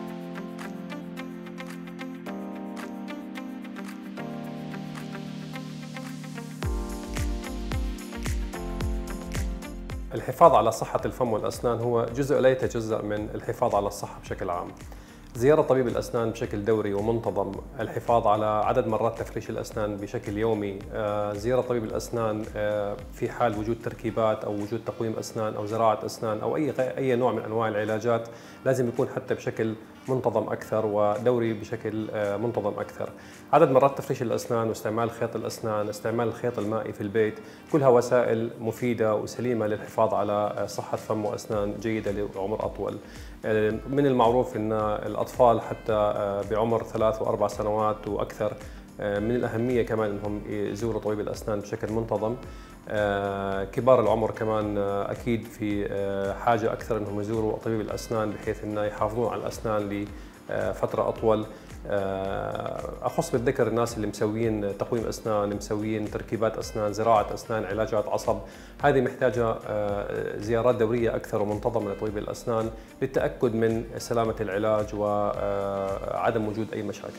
الحفاظ على صحة الفم والأسنان هو جزء لا يتجزأ من الحفاظ على الصحة بشكل عام. زيارة طبيب الأسنان بشكل دوري ومنتظم، الحفاظ على عدد مرات تفريش الأسنان بشكل يومي، زيارة طبيب الأسنان في حال وجود تركيبات أو وجود تقويم أسنان أو زراعة أسنان أو أي أي نوع من أنواع العلاجات لازم يكون حتى بشكل منتظم أكثر ودوري بشكل منتظم أكثر. عدد مرات تفريش الأسنان واستعمال خيط الأسنان، استعمال الخيط المائي في البيت، كلها وسائل مفيدة وسليمة للحفاظ على صحة فم وأسنان جيدة لعمر أطول. من المعروف أن الأطفال حتى بعمر ثلاث وأربع سنوات وأكثر من الأهمية كمان أنهم يزوروا طبيب الأسنان بشكل منتظم. كبار العمر كمان أكيد في حاجة أكثر أنهم يزوروا طبيب الأسنان بحيث أنه يحافظون على الأسنان لفترة أطول. أخص بالذكر الناس اللي مسوين تقويم أسنان، مسوين تركيبات أسنان، زراعة أسنان، علاجات عصب، هذه محتاجة زيارات دورية أكثر ومنتظمة لطبيب الأسنان للتأكد من سلامة العلاج وعدم وجود أي مشاكل.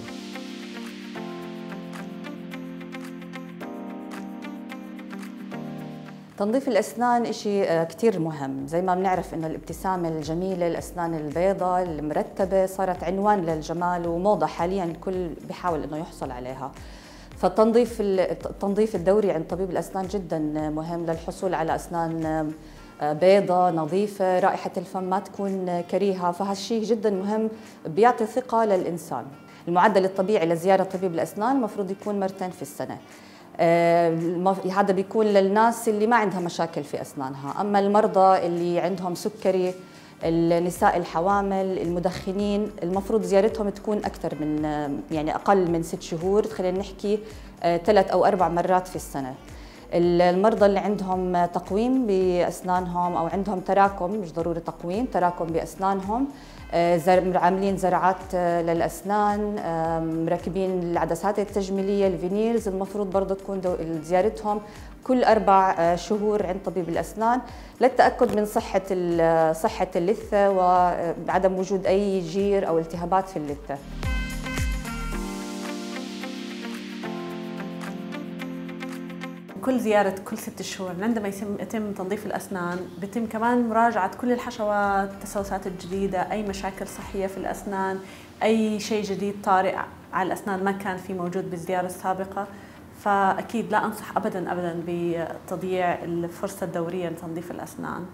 تنظيف الأسنان إشي كتير مهم. زي ما بنعرف إنه الابتسامة الجميلة، الأسنان البيضاء المرتبة صارت عنوان للجمال وموضة حالياً الكل بيحاول إنه يحصل عليها. فالتنظيف التنظيف الدوري عند طبيب الأسنان جداً مهم للحصول على أسنان بيضاء نظيفة، رائحة الفم ما تكون كريهة، فهالشيء جداً مهم بيعطي ثقة للإنسان. المعدل الطبيعي لزيارة طبيب الأسنان مفروض يكون مرتين في السنة. آه هذا بيكون للناس اللي ما عندها مشاكل في أسنانها. أما المرضى اللي عندهم سكري، النساء الحوامل، المدخنين، المفروض زيارتهم تكون أكثر من يعني أقل من ست شهور، خلينا نحكي آه ثلاث أو أربع مرات في السنة. المرضى اللي عندهم تقويم بأسنانهم أو عندهم تراكم، مش ضروري تقويم، تراكم بأسنانهم، عاملين زرعات للأسنان، مركبين العدسات التجميلية الفينيرز، المفروض برضه تكون زيارتهم كل أربع شهور عند طبيب الأسنان للتأكد من صحة صحة اللثة وعدم وجود أي جير أو التهابات في اللثة. كل زيارة كل ست شهور عندما يتم تنظيف الأسنان بيتم كمان مراجعة كل الحشوات، التسوسات الجديدة، أي مشاكل صحية في الأسنان، أي شيء جديد طارئ على الأسنان ما كان في موجود بالزيارة السابقة. فأكيد لا أنصح أبداً أبداً بتضييع الفرصة الدورية لتنظيف الأسنان.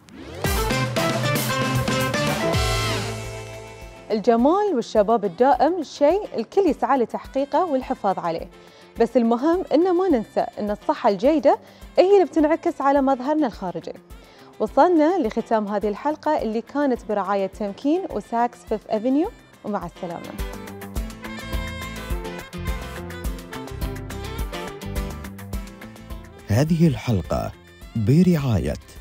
الجمال والشباب الدائم شيء الكل يسعى لتحقيقه والحفاظ عليه، بس المهم إن ما ننسى إن الصحة الجيدة هي اللي بتنعكس على مظهرنا الخارجي. وصلنا لختام هذه الحلقة اللي كانت برعاية تمكين وساكس فيف أفنيو، ومع السلامة. هذه الحلقة برعاية